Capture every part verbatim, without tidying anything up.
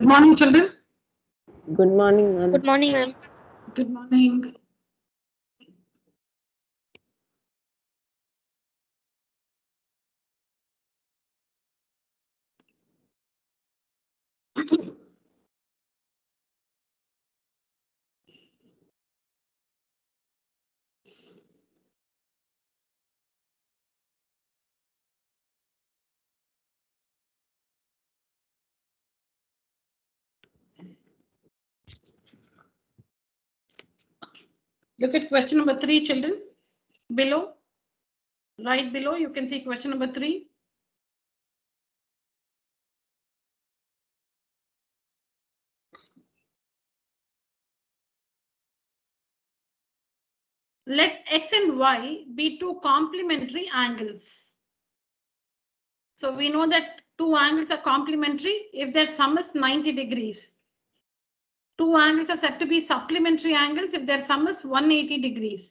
morning, children. Good morning, ma'am. Good morning, ma'am. Good morning. Look at question number three, children. Below, right below, you can see question number three. Let X and Y be two complementary angles. So we know that two angles are complementary if their sum is ninety degrees. Two angles are said to be supplementary angles if their sum is one hundred eighty degrees.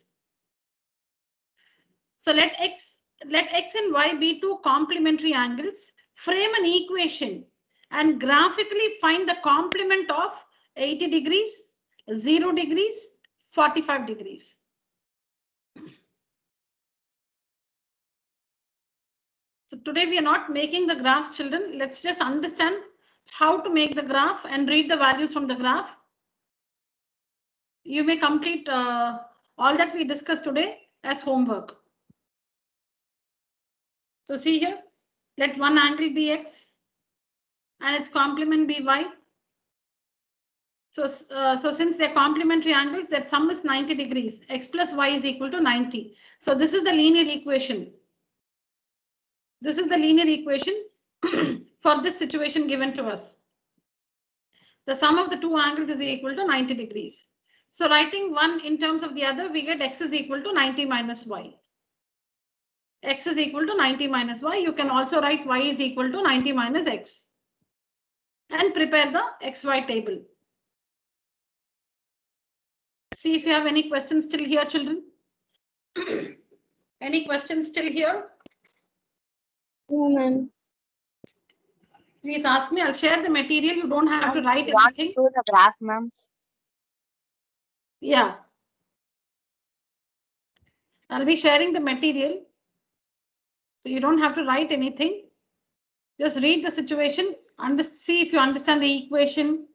So let X, let X and Y be two complementary angles. Frame an equation and graphically find the complement of eighty degrees, zero degrees, forty-five degrees. So today we are not making the graphs, children. Let's just understand how to make the graph and read the values from the graph. You may complete uh, all that we discussed today as homework. So see here, let one angle be X and its complement be Y. So, uh, so since they're complementary angles, their sum is ninety degrees. X plus Y is equal to ninety. So this is the linear equation. This is the linear equation for this situation given to us. The sum of the two angles is equal to ninety degrees. So writing one in terms of the other, we get X is equal to ninety minus Y. X is equal to ninety minus Y. You can also write Y is equal to ninety minus X. And prepare the X Y table. See if you have any questions still here, children. Any questions still here? No, ma'am. Please ask me. I'll share the material. You don't have to write anything. Do the graph, ma'am. Yeah. I'll be sharing the material. So you don't have to write anything. Just read the situation and see if you understand the equation.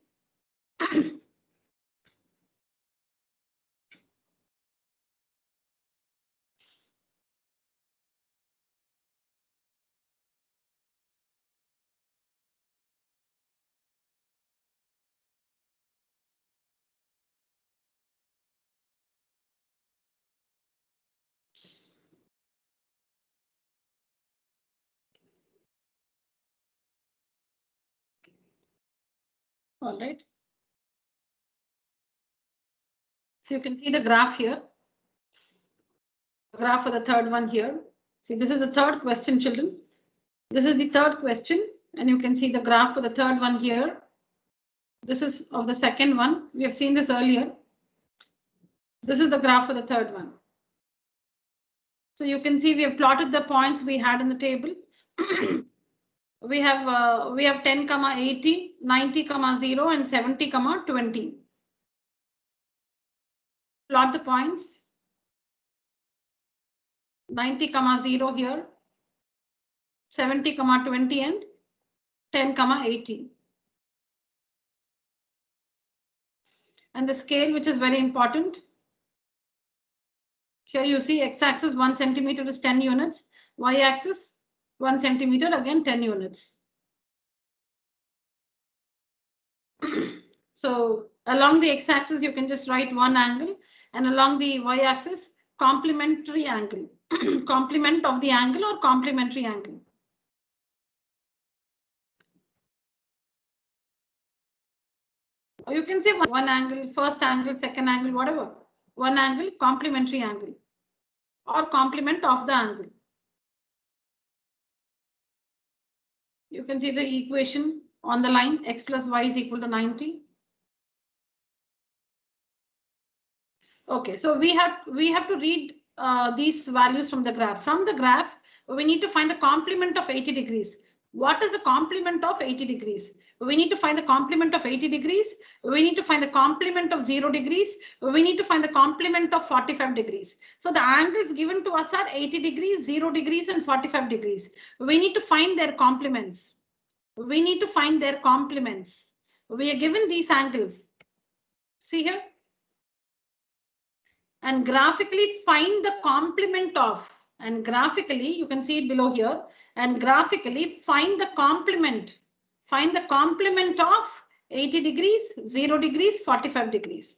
All right. So you can see the graph here. Graph for the third one here. See, this is the third question, children. This is the third question, and you can see the graph for the third one here. This is of the second one. We have seen this earlier. This is the graph for the third one. So you can see we have plotted the points we had in the table. we have uh, we have ten comma eighty, ninety comma zero, and seventy comma twenty. Plot the points. ninety comma zero here, seventy comma twenty, and ten comma eighty. And the scale, which is very important. Here you see x-axis one centimeter is ten units, y-axis one centimeter, again ten units. So along the x-axis, you can just write one angle, and along the y-axis, complementary angle, complement of the angle or complementary angle. Or you can say one, one angle, first angle, second angle, whatever. One angle, complementary angle, or complement of the angle. You can see the equation on the line, x plus y is equal to ninety. Okay, so we have we have to read uh, these values from the graph. From the graph, we need to find the complement of eighty degrees. What is the complement of eighty degrees? We need to find the complement of eighty degrees. We need to find the complement of zero degrees. We need to find the complement of forty-five degrees. So the angles given to us are eighty degrees, zero degrees, and forty-five degrees. We need to find their complements. We need to find their complements. We are given these angles. See here. And graphically find the complement of, and graphically you can see it below here, and graphically find the complement, find the complement of eighty degrees, zero degrees, forty-five degrees.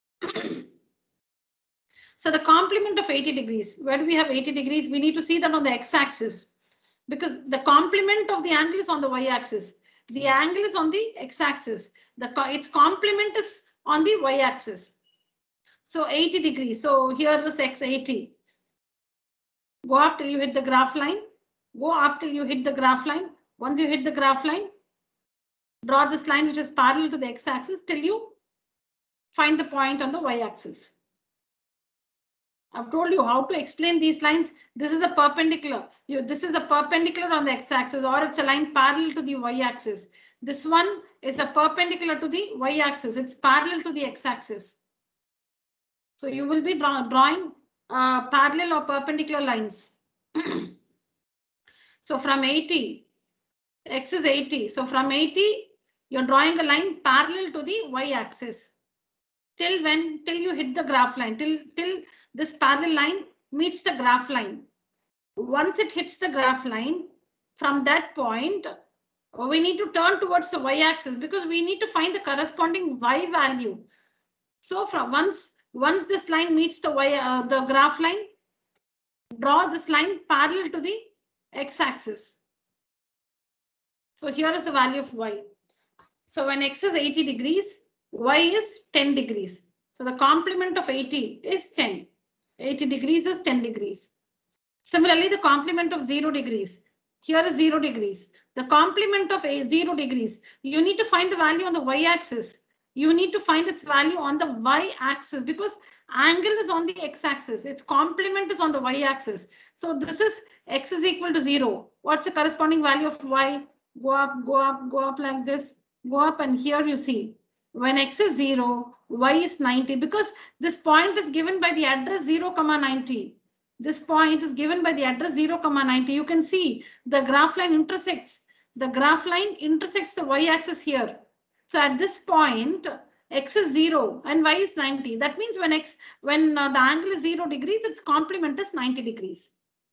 So the complement of eighty degrees, where do we have eighty degrees? We need to see that on the x-axis, because the complement of the angle is on the y-axis. The angle is on the x-axis. The its complement is on the y-axis. So eighty degrees. So here is x eighty. Go up till you hit the graph line. Go up till you hit the graph line. Once you hit the graph line, draw this line which is parallel to the x-axis till you find the point on the y-axis. I've told you how to explain these lines. This is the perpendicular. You, this is the perpendicular on the x-axis, or it's a line parallel to the y-axis. This one is a perpendicular to the y-axis. It's parallel to the x-axis. So you will be draw, drawing uh, parallel or perpendicular lines. So from eighty, x is eighty. So from eighty, you're drawing a line parallel to the y-axis. Till when? Till you hit the graph line. Till, till this parallel line meets the graph line. Once it hits the graph line, from that point, we need to turn towards the y-axis because we need to find the corresponding y value. So from once Once this line meets the y, uh, the graph line, draw this line parallel to the x-axis. So here is the value of y. So when x is eighty degrees, y is ten degrees. So the complement of eighty is ten. eighty degrees is ten degrees. Similarly, the complement of zero degrees. Here is zero degrees. The complement of a zero degrees. You need to find the value on the y-axis. You need to find its value on the y-axis because angle is on the x-axis. Its complement is on the y-axis. So this is x is equal to zero. What's the corresponding value of y? Go up, go up, go up like this. Go up, and here you see when x is zero, y is ninety because this point is given by the address zero comma ninety. This point is given by the address zero comma ninety. You can see the graph line intersects. The graph line intersects the y-axis here. So at this point, x is zero and y is ninety. That means when x, when uh, the angle is zero degrees, its complement is ninety degrees.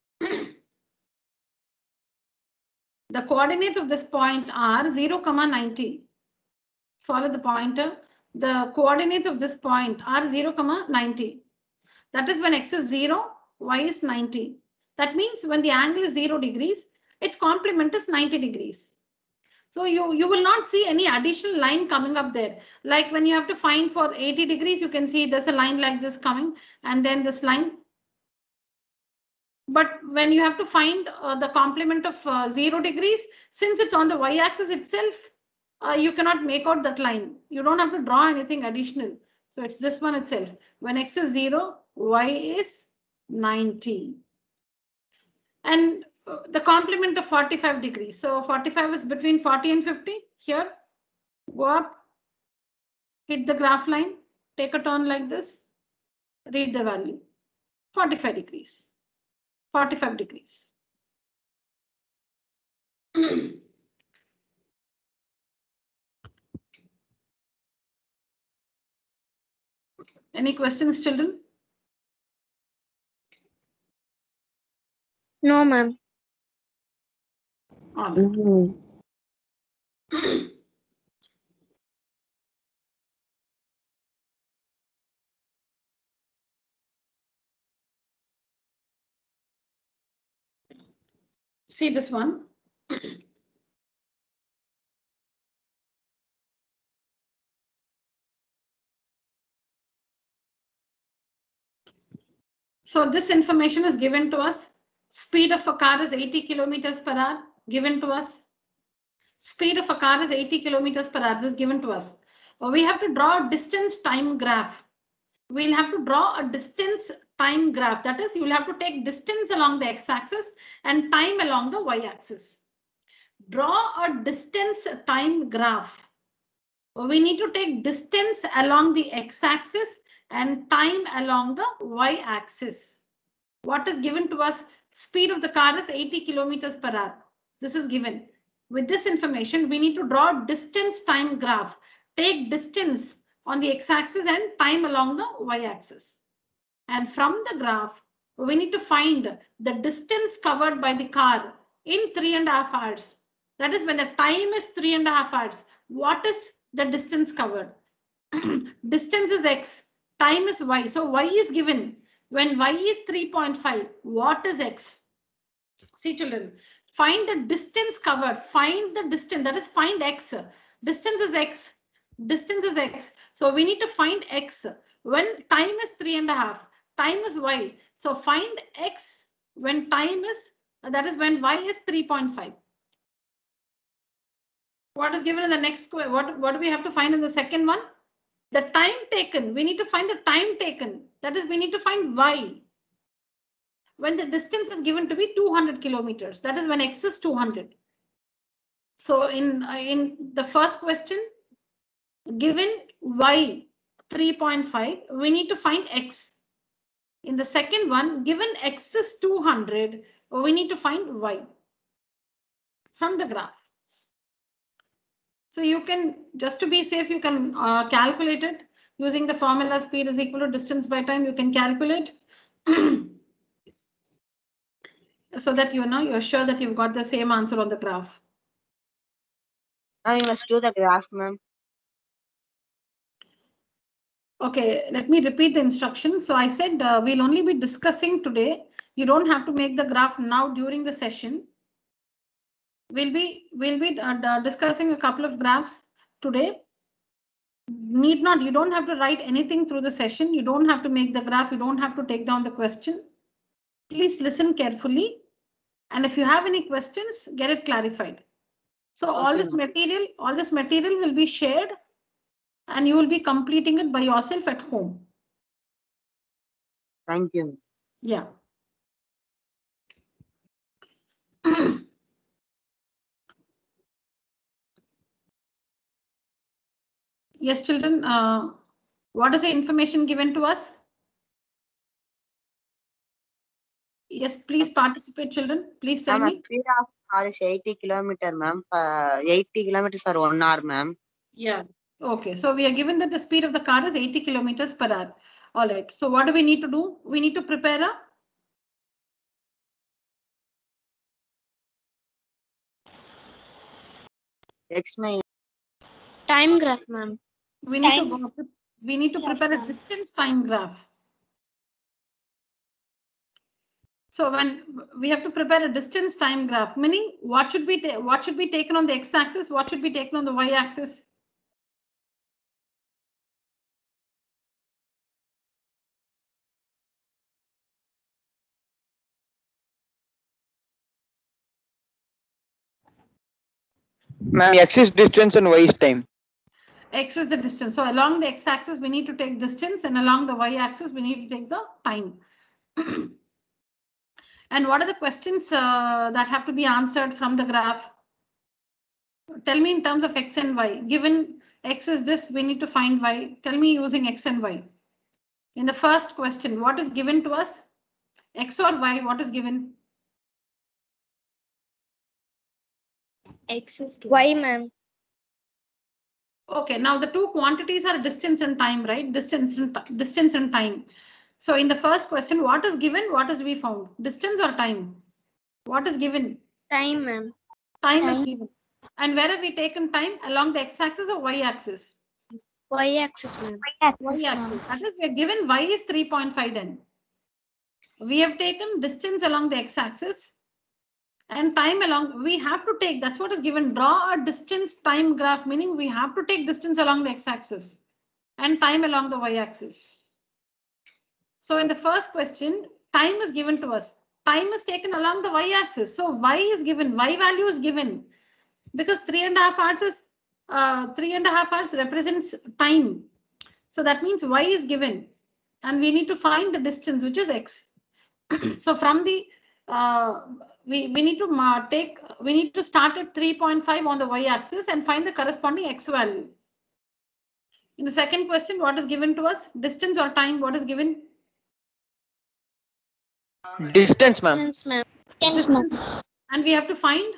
The coordinates of this point are zero comma ninety. Follow the pointer. The coordinates of this point are zero comma ninety. That is when x is zero, y is ninety. That means when the angle is zero degrees, its complement is ninety degrees. So you, you will not see any additional line coming up there. Like when you have to find for eighty degrees, you can see there's a line like this coming and then this line. But when you have to find uh, the complement of uh, zero degrees, since it's on the y-axis itself, uh, you cannot make out that line. You don't have to draw anything additional. So it's this one itself. When x is zero, y is ninety. And the complement of forty-five degrees. So forty-five is between forty and fifty. Here, go up, hit the graph line, take a turn like this, read the value. forty-five degrees. forty-five degrees. Any questions, children? No, ma'am. All right. Mm-hmm. See this one. So this information is given to us. Speed of a car is eighty kilometers per hour, given to us. Speed of a car is eighty kilometers per hour, this is given to us. We have to draw a distance time graph. We'll have to draw a distance time graph. That is, you'll have to take distance along the x-axis and time along the y-axis. draw a distance time graph. We need to take distance along the x-axis and time along the y-axis. What is given to us? Speed of the car is eighty kilometers per hour. This is given. With this information, we need to draw distance time graph. Take distance on the x-axis and time along the y-axis. And from the graph, we need to find the distance covered by the car in three and a half hours. That is when the time is three and a half hours. What is the distance covered? Distance is x, time is y. So y is given. When y is three point five, what is x? See children, find the distance covered. Find the distance, that is find x. Distance is x. Distance is x. So we need to find x. When time is three and a half, time is y. So find x when time is, that is when y is three point five. What is given in the next, what, what do we have to find in the second one? The time taken. We need to find the time taken. That is, we need to find y. When the distance is given to be two hundred kilometers, that is when x is two hundred. So in, uh, in the first question, given y three point five, we need to find x. In the second one, given x is two hundred, we need to find y from the graph. So you can, just to be safe, you can uh, calculate it using the formula speed is equal to distance by time. You can calculate so that you know you're sure that you've got the same answer on the graph. Now you must do the graph, ma'am. Okay, let me repeat the instruction. So I said uh, we'll only be discussing today. You don't have to make the graph now during the session. We'll be we'll be uh, discussing a couple of graphs today. Need not, you don't have to write anything through the session. You don't have to make the graph. You don't have to take down the question. Please listen carefully. And if you have any questions, get it clarified. So okay. all this material, all this material will be shared and you will be completing it by yourself at home. Thank you. Yeah. Yes, children, uh, what is the information given to us? Yes, please participate, children. Please tell me. Speed of car is eighty kilometers, ma'am. Uh, eighty kilometers for one hour, ma'am. Yeah. Okay. So we are given that the speed of the car is eighty kilometers per hour. All right. So what do we need to do? We need to prepare a X my time graph, ma'am. We need time. to go, we need to prepare a distance time graph. So when we have to prepare a distance time graph, meaning what should be what should be taken on the x-axis, what should be taken on the y-axis? Ma'am, x is distance and y is time. X is the distance. So along the x-axis, we need to take distance, and along the y-axis, we need to take the time. And what are the questions uh, that have to be answered from the graph? Tell me in terms of x and y. Given x is this, we need to find y. Tell me using x and y. In the first question, what is given to us? X or y, what is given? X is y, ma'am. Okay, now the two quantities are distance and time, right? Distance and distance and time. So in the first question, what is given? What is we found? Distance or time? What is given? Time, ma'am. Time, time is given. And where have we taken time? Along the x-axis or y-axis? Y-axis, ma'am. Y-axis. That is, we are given y is three point five then. We have taken distance along the x-axis and time along. We have to take, that's what is given. Draw a distance time graph, meaning we have to take distance along the x-axis and time along the y-axis. So in the first question, time is given to us. Time is taken along the y-axis. So y is given, y value is given because three and a half hours is uh, three and a half hours represents time. So that means y is given and we need to find the distance, which is x. So from the uh, we, we need to uh, take, we need to start at three point five on the y-axis and find the corresponding x value. In the second question, what is given to us? Distance or time, what is given? Distance, ma'am. Distance, ma'am. Distance. And we have to find?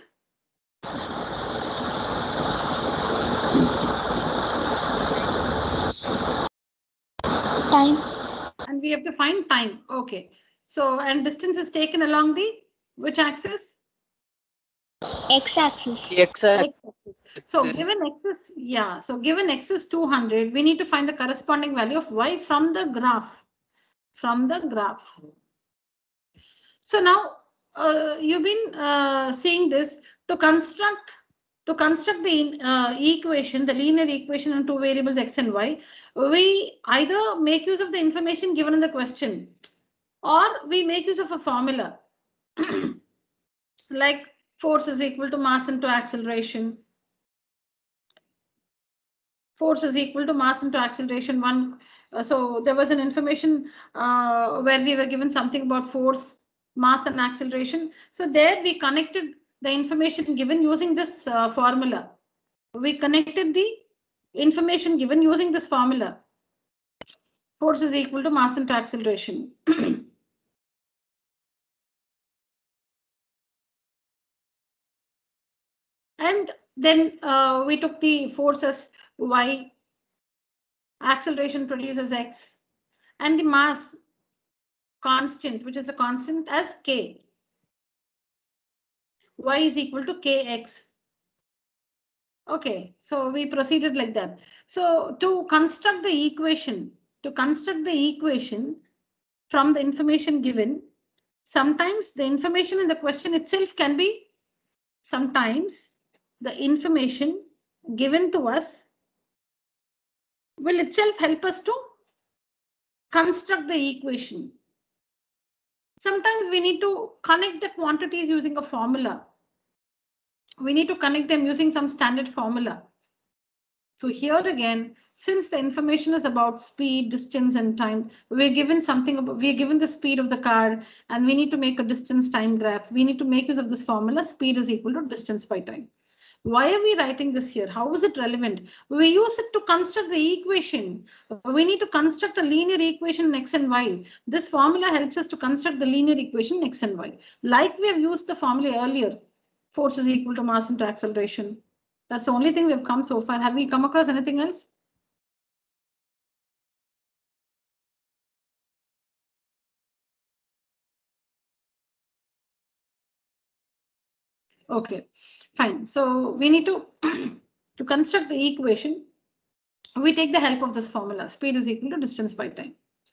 Time. And we have to find time. Okay. So, and distance is taken along the which axis? X-axis. X X-axis. So axis. given x is, yeah, so given x is two hundred, we need to find the corresponding value of y from the graph. From the graph. So now uh, you've been uh, seeing this to construct to construct the uh, equation, the linear equation in two variables x and y. We either make use of the information given in the question, or we make use of a formula like force is equal to mass into acceleration. Force is equal to mass into acceleration one. Uh, so there was an information uh, where we were given something about force, mass and acceleration. So there we connected the information given using this uh, formula. We connected the information given using this formula. Force is equal to mass into acceleration. And then uh, we took the force as y, acceleration produces x, and the mass constant, which is a constant, as k. Y is equal to kx. Okay, so we proceeded like that. So to construct the equation, to construct the equation from the information given, sometimes the information in the question itself can be, sometimes the information given to us will itself help us to construct the equation. Sometimes we need to connect the quantities using a formula. We need to connect them using some standard formula. So here again, since the information is about speed, distance, and time, we're given something about, we're given the speed of the car, and we need to make a distance time graph. We need to make use of this formula, speed is equal to distance by time. Why are we writing this here? How is it relevant? We use it to construct the equation. We need to construct a linear equation in x and y. This formula helps us to construct the linear equation in x and y. Like we have used the formula earlier, force is equal to mass into acceleration. That's the only thing we've come so far. Have we come across anything else? Okay, fine. So we need to, to construct the equation. We take the help of this formula. Speed is equal to distance by time.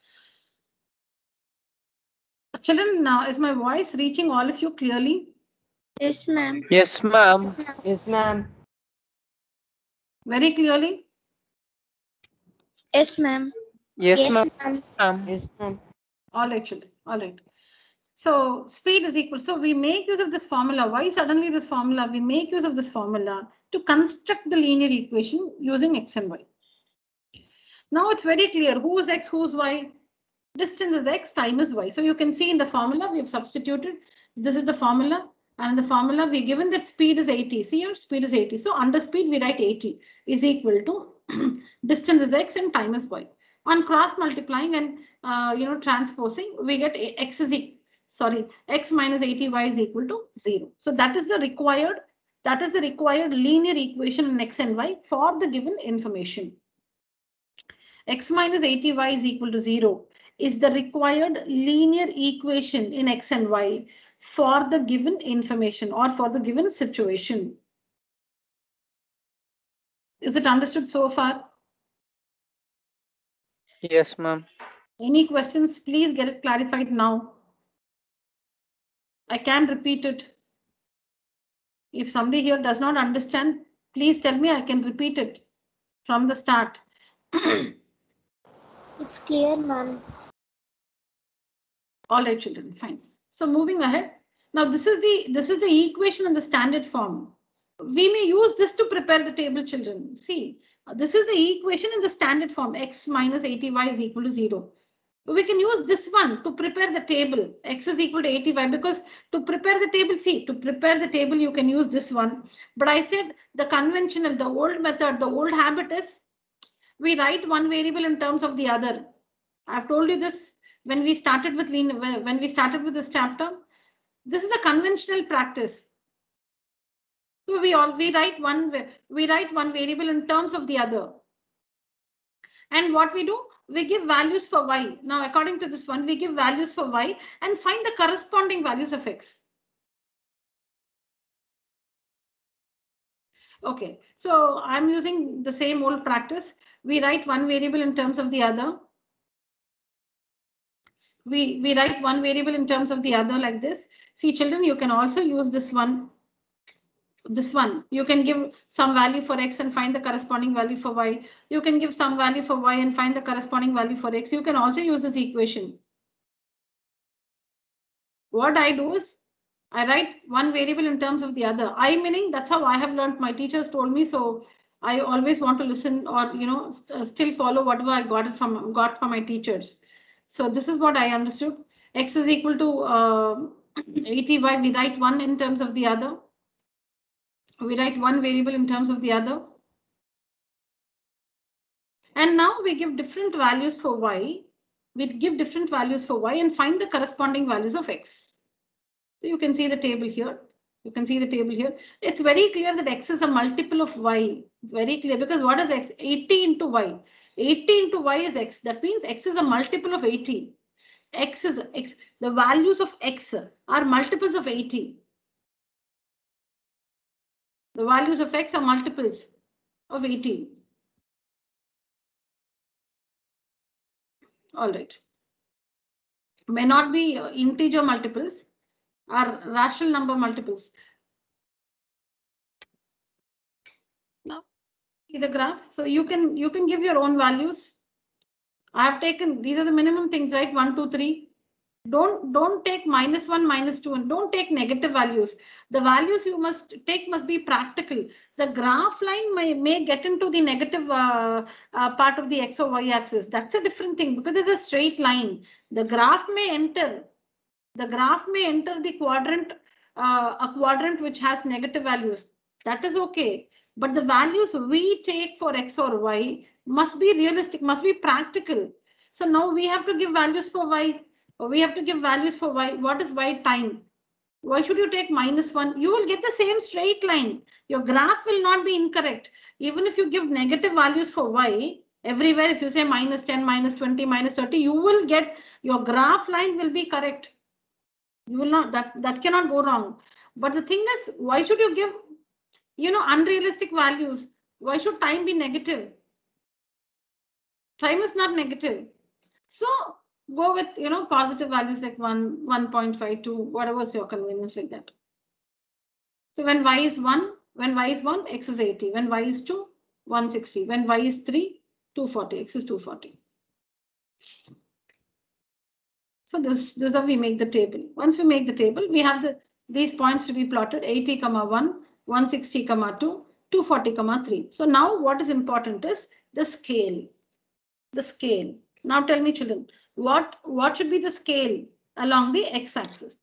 Children, now is my voice reaching all of you clearly? Yes, ma'am. Yes, ma'am. Yes, ma'am. Very clearly? Yes, ma'am. Yes, ma'am. Yes, ma'am. All right, children. All right. So speed is equal. So we make use of this formula. Why suddenly this formula? We make use of this formula to construct the linear equation using x and y. Now it's very clear who is x, who is y. Distance is x, time is y. So you can see in the formula we have substituted. This is the formula. And in the formula we given that speed is eighty. See here, speed is eighty. So under speed we write eighty is equal to distance is x and time is y. On cross multiplying and uh, you know transposing, we get x is equal. Sorry, x minus eighty y is equal to zero. So that is the required, that is the required linear equation in x and y for the given information. X minus eighty y is equal to zero is the required linear equation in x and y for the given information or for the given situation. Is it understood so far? Yes, ma'am. Any questions? Please get it clarified now. I can repeat it. If somebody here does not understand, please tell me, I can repeat it from the start. It's clear, ma'am. All right, children, fine. So moving ahead. Now this is the this is the equation in the standard form. We may use this to prepare the table, children. See, this is the equation in the standard form. X minus eighty y is equal to zero. We can use this one to prepare the table. X is equal to eighty-five, because to prepare the table, see, to prepare the table, you can use this one. But I said the conventional, the old method, the old habit is we write one variable in terms of the other. I've told you this when we started with lean, when we started with this chapter. This is the conventional practice. So we all we write one we write one variable in terms of the other. And what we do, we give values for y. Now, according to this one, we give values for y and find the corresponding values of x. Okay, so I'm using the same old practice. We write one variable in terms of the other. We, we write one variable in terms of the other like this. See, children, you can also use this one. This one, you can give some value for x and find the corresponding value for y. You can give some value for y and find the corresponding value for x. You can also use this equation. What I do is I write one variable in terms of the other. I meaning that's how I have learned. My teachers told me, so I always want to listen or you know st still follow whatever I got it from got from my teachers. So this is what I understood. X is equal to uh, eighty-five. We write one in terms of the other. We write one variable in terms of the other. And now we give different values for y. We give different values for y and find the corresponding values of x. So you can see the table here. You can see the table here. It's very clear that x is a multiple of y. It's very clear because what is x? eighty into y. eighty into y is x. That means x is a multiple of eighty. X is x. The values of x are multiples of eighty. The values of x are multiples of eighty. All right. May not be integer multiples, are rational number multiples. Now, see the graph. So you can you can give your own values. I have taken these are the minimum things, right? One, two, three. Don't don't take minus one, minus two, and don't take negative values. The values you must take must be practical. The graph line may, may get into the negative uh, uh, part of the x or y axis. That's a different thing because it's a straight line. The graph may enter. The graph may enter the quadrant, uh, a quadrant which has negative values. That is okay. But the values we take for x or y must be realistic, must be practical. So now we have to give values for y. We have to give values for y. What is y time? Why should you take minus one? You will get the same straight line. Your graph will not be incorrect. Even if you give negative values for y, everywhere, if you say minus ten, minus twenty, minus thirty, you will get your graph line will be correct. You will not, that, that cannot go wrong. But the thing is, why should you give, you know, unrealistic values? Why should time be negative? Time is not negative. So go with, you know, positive values like one, one point five, two, whatever's your convenience like that. So when y is one, when y is one, x is eighty. When y is two, one sixty. When y is three, two forty. X is two forty. So this, this is how we make the table. Once we make the table, we have the these points to be plotted: eighty, one, one sixty, two, two forty, three. So now what is important is the scale. The scale. Now tell me, children, what, what should be the scale along the x-axis?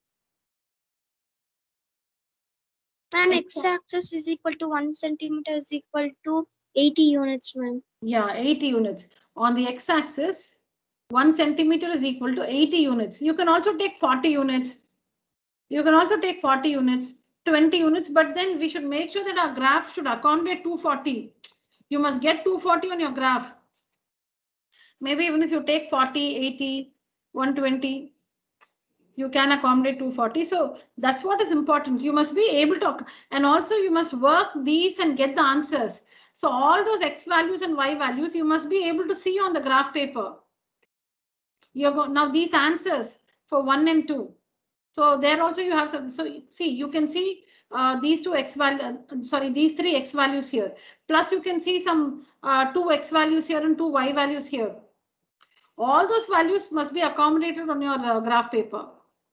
Ma'am, x-axis is equal to one centimeter is equal to eighty units, ma'am. Yeah, eighty units. On the x-axis, one centimeter is equal to eighty units. You can also take forty units. You can also take forty units, twenty units, but then we should make sure that our graph should accommodate two forty. You must get two forty on your graph. Maybe even if you take forty, eighty, one twenty, you can accommodate two forty. So that's what is important. You must be able to, and also you must work these and get the answers. So all those x values and y values, you must be able to see on the graph paper. You're going now these answers for one and two. So there also you have some. So see, you can see uh, these two x values. Uh, sorry, these three x values here. Plus you can see some uh, two x values here and two y values here. All those values must be accommodated on your uh, graph paper.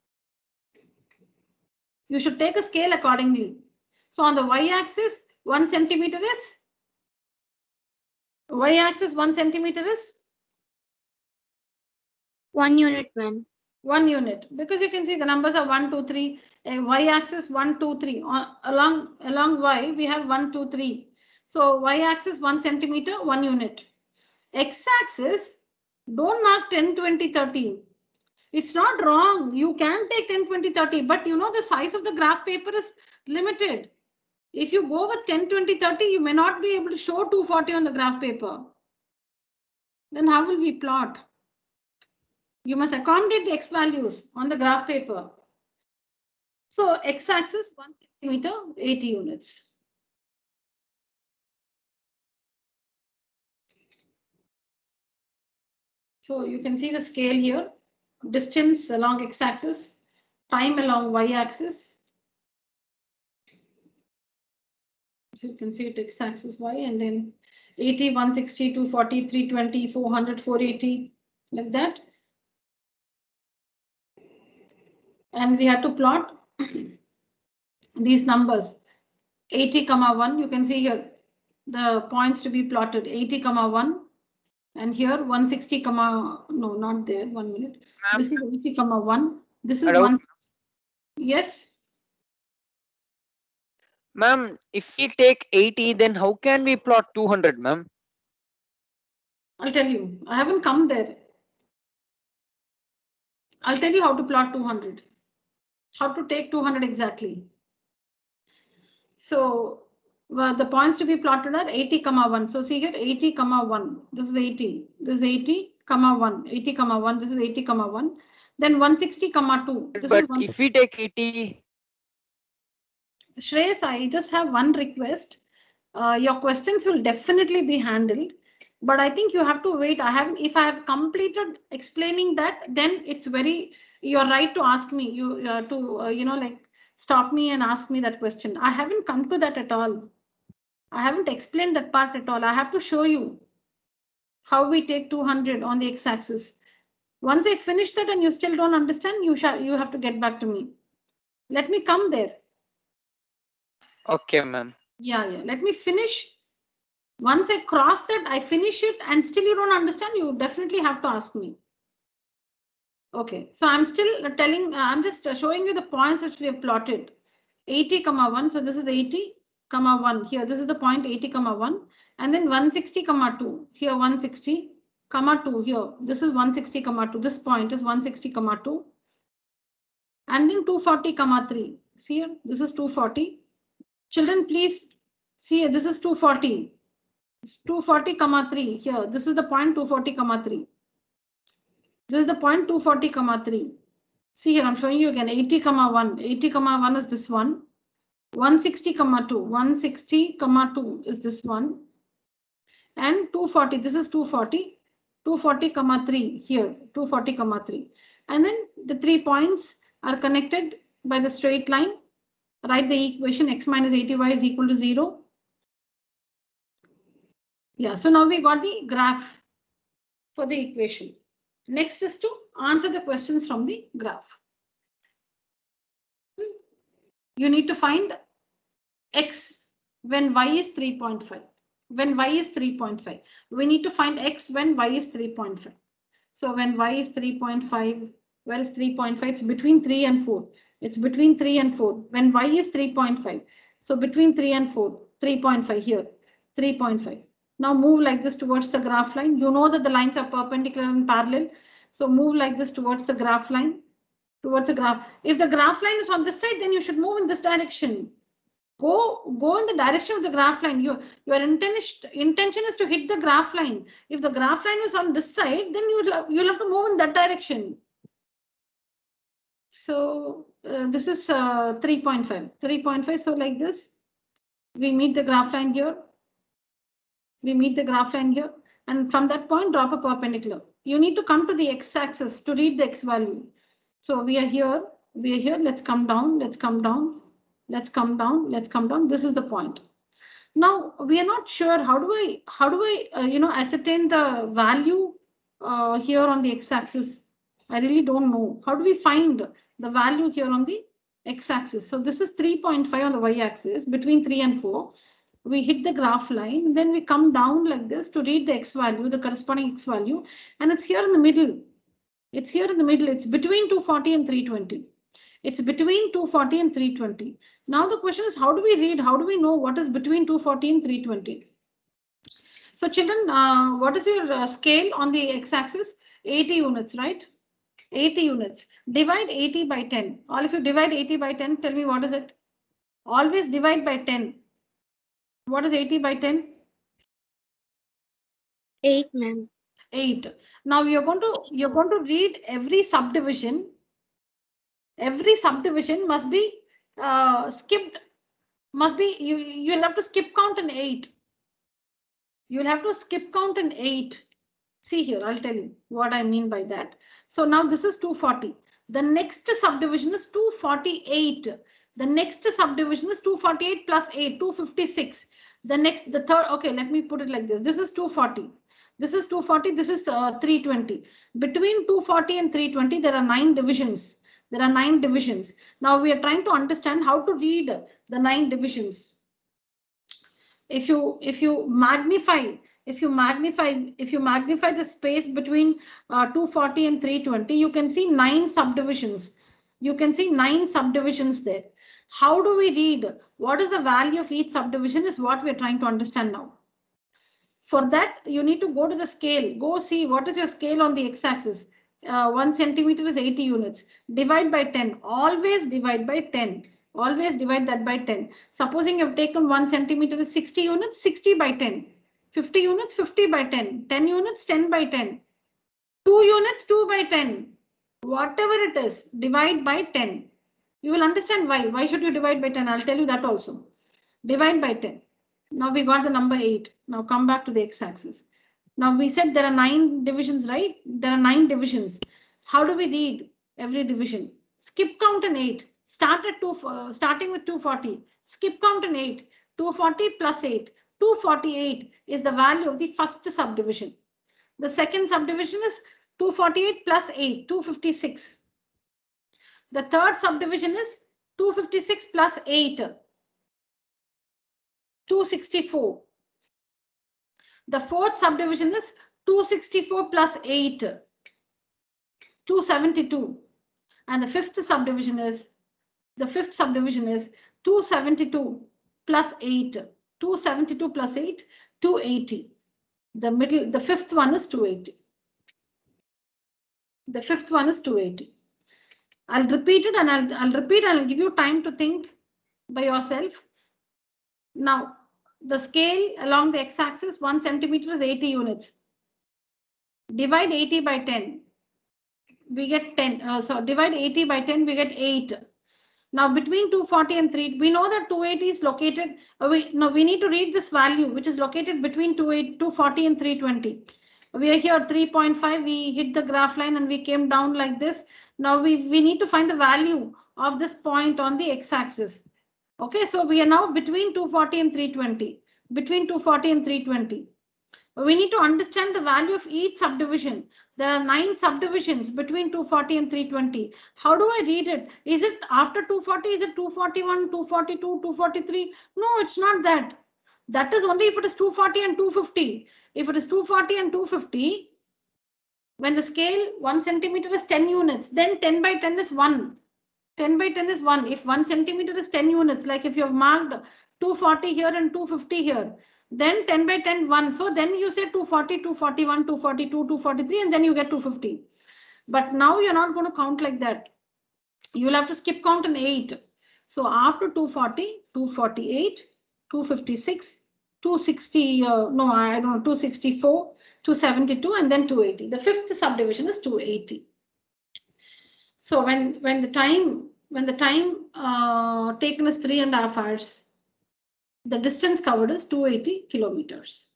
You should take a scale accordingly. So on the y-axis, one centimeter is y-axis one centimeter is One unit, ma'am. One unit, because you can see the numbers are one, two, three. Uh, y-axis one, two, three. On, along along y we have one, two, three. So y-axis one centimeter, one unit. X-axis don't mark ten, twenty, thirty. It's not wrong. You can take ten, twenty, thirty, but you know the size of the graph paper is limited. If you go with ten, twenty, thirty, you may not be able to show two forty on the graph paper. Then how will we plot? You must accommodate the x values on the graph paper. So x-axis one centimeter, eighty units. So you can see the scale here, distance along x-axis, time along y-axis. So you can see it x-axis y, and then eighty, one sixty, two forty, three twenty, four hundred, four eighty, like that. And we had to plot these numbers, eighty comma one. You can see here the points to be plotted, eighty comma one, and here one sixty comma, no, not there, one minute. This is eighty comma one. This is Hello? one. Yes. Ma'am, if we take eighty, then how can we plot two hundred, ma'am? I'll tell you. I haven't come there. I'll tell you how to plot two hundred. How to take two hundred exactly. So well, the points to be plotted are eighty comma one. So see here eighty comma one. This is eighty. This is eighty comma one. eighty comma one. This is eighty comma one. Then one sixty comma two. This But is one. if we take eighty, Shreyas, I just have one request. Uh, your questions will definitely be handled, but I think you have to wait. I haven't, if I have completed explaining that, then it's very, you're right to ask me, you uh, to, uh, you know, like stop me and ask me that question. I haven't come to that at all. I haven't explained that part at all. I have to show you how we take two hundred on the x-axis. Once I finish that and you still don't understand, you shall, you have to get back to me. Let me come there. okay, ma'am. Yeah, yeah. Let me finish. Once I cross that, I finish it and still you don't understand, you definitely have to ask me. Okay, so I'm still telling, uh, I'm just showing you the points which we have plotted. eighty comma one, so this is eighty comma one. Here, this is the point eighty comma one. And then one sixty comma two. Here, one sixty comma two. Here, this is one sixty comma two. This point is one sixty comma two. And then two forty comma three. See here, this is two forty. Children, please see here, this is two forty. two forty comma three. Here, this is the point two forty comma three. This is the point two forty comma three. See here, I'm showing you again eighty comma one. eighty comma one is this one. one sixty comma two. one sixty comma two is this one. And two forty. This is two forty. two forty comma three here. two forty comma three. And then the three points are connected by the straight line. Write the equation x minus eighty y is equal to zero. Yeah, so now we got the graph for the equation. Next is to answer the questions from the graph. You need to find x when y is three point five. When y is three point five. We need to find x when y is three point five. So when y is three point five, where is three point five? It's between three and four. It's between three and four. When y is three point five. So between three and four, three point five here, three point five. Now move like this towards the graph line. You know that the lines are perpendicular and parallel. So move like this towards the graph line, towards the graph. If the graph line is on this side, then you should move in this direction. Go, go in the direction of the graph line. Your, your intention, intention is to hit the graph line. If the graph line is on this side, then you'll have, you'll have to move in that direction. So uh, this is uh, three point five. three point five. So like this, we meet the graph line here. We meet the graph line here, and from that point drop a perpendicular. You need to come to the x-axis to read the x value. So we are here, we are here. Let's come down, let's come down, let's come down, let's come down. This is the point. Now we are not sure how do I, how do I, uh, you know, ascertain the value uh, here on the x-axis. I really don't know. How do we find the value here on the x-axis? So this is three point five on the y-axis, between three and four. We hit the graph line, then we come down like this to read the x value, the corresponding x value, and it's here in the middle. It's here in the middle. It's between two forty and three twenty. It's between two forty and three twenty. Now the question is, how do we read? How do we know what is between two forty and three twenty? So children, uh, what is your uh, scale on the x-axis? eighty units, right? eighty units. Divide eighty by ten. All if you divide eighty by ten, tell me what is it? Always divide by ten. What is eighty by ten? Eight, ma'am. eight. Now you're going to you're going to read every subdivision. Every subdivision must be uh, skipped. Must be you. You'll have to skip count in eight. You'll have to skip count in eight. See here, I'll tell you what I mean by that. So now this is two forty. The next subdivision is two forty-eight. The next subdivision is two forty-eight plus eight, two fifty-six. The next, the third, okay, let me put it like this. This is two forty. This is two forty. This is uh, three twenty. Between two forty and three twenty, there are nine divisions. There are nine divisions. Now we are trying to understand how to read the nine divisions. If you if you magnify if you magnify if you magnify the space between uh, two forty and three twenty, you can see nine subdivisions. You can see nine subdivisions there. How do we read? What is the value of each subdivision is what we are trying to understand now. For that, you need to go to the scale. Go see what is your scale on the x-axis. Uh, one centimeter is eighty units. Divide by ten. Always divide by ten. Always divide that by ten. Supposing you've taken one centimeter is sixty units, sixty by ten. fifty units, fifty by ten. ten units, ten by ten. two units, two by ten. Whatever it is, divide by ten. You will understand why. Why should you divide by ten? I'll tell you that also. Divide by ten. Now we got the number eight. Now come back to the x-axis. Now we said there are nine divisions, right? There are nine divisions. How do we read every division? Skip count in eight. Start at two, uh, starting with two forty. Skip count in eight. two forty plus eight. two forty-eight is the value of the first subdivision. The second subdivision is two forty-eight plus eight, two fifty-six. The third subdivision is two fifty-six plus eight, two sixty-four. The fourth subdivision is two sixty-four plus eight, two seventy-two. And the fifth subdivision is the fifth subdivision is two seventy-two plus eight, two seventy-two plus eight, two eighty. The middle, the fifth one is two eighty. The fifth one is two eighty. I'll repeat it and I'll, I'll repeat and I'll give you time to think by yourself. Now, the scale along the x-axis, one centimeter is eighty units. Divide eighty by ten. We get ten. Uh, so divide eighty by ten, we get eight. Now between two forty and three, we know that two eighty is located. Uh, we, no, we need to read this value, which is located between two forty and three twenty. We are here three point five. We hit the graph line and we came down like this. Now we, we need to find the value of this point on the x-axis. Okay, so we are now between two forty and three twenty. Between two forty and three twenty. We need to understand the value of each subdivision. There are nine subdivisions between two forty and three twenty. How do I read it? Is it after two forty? Is it two forty-one, two forty-two, two forty-three? No, it's not that. That is only if it is two forty and two fifty. If it is two forty and two fifty, when the scale one centimeter is ten units, then ten by ten is one. ten by ten is one. If one centimeter is ten units, like if you have marked two forty here and two fifty here, then ten by ten, one. So then you say two forty, two forty-one, two forty-two, two forty-three, and then you get two fifty. But now you're not going to count like that. You will have to skip count in eight. So after two forty, two forty-eight, two fifty-six, two sixty, uh, no, I don't know, two sixty-four, two seventy-two, and then two eighty. The fifth subdivision is two eighty. So when, when the time, when the time uh, taken is three and a half hours, the distance covered is two hundred eighty kilometers.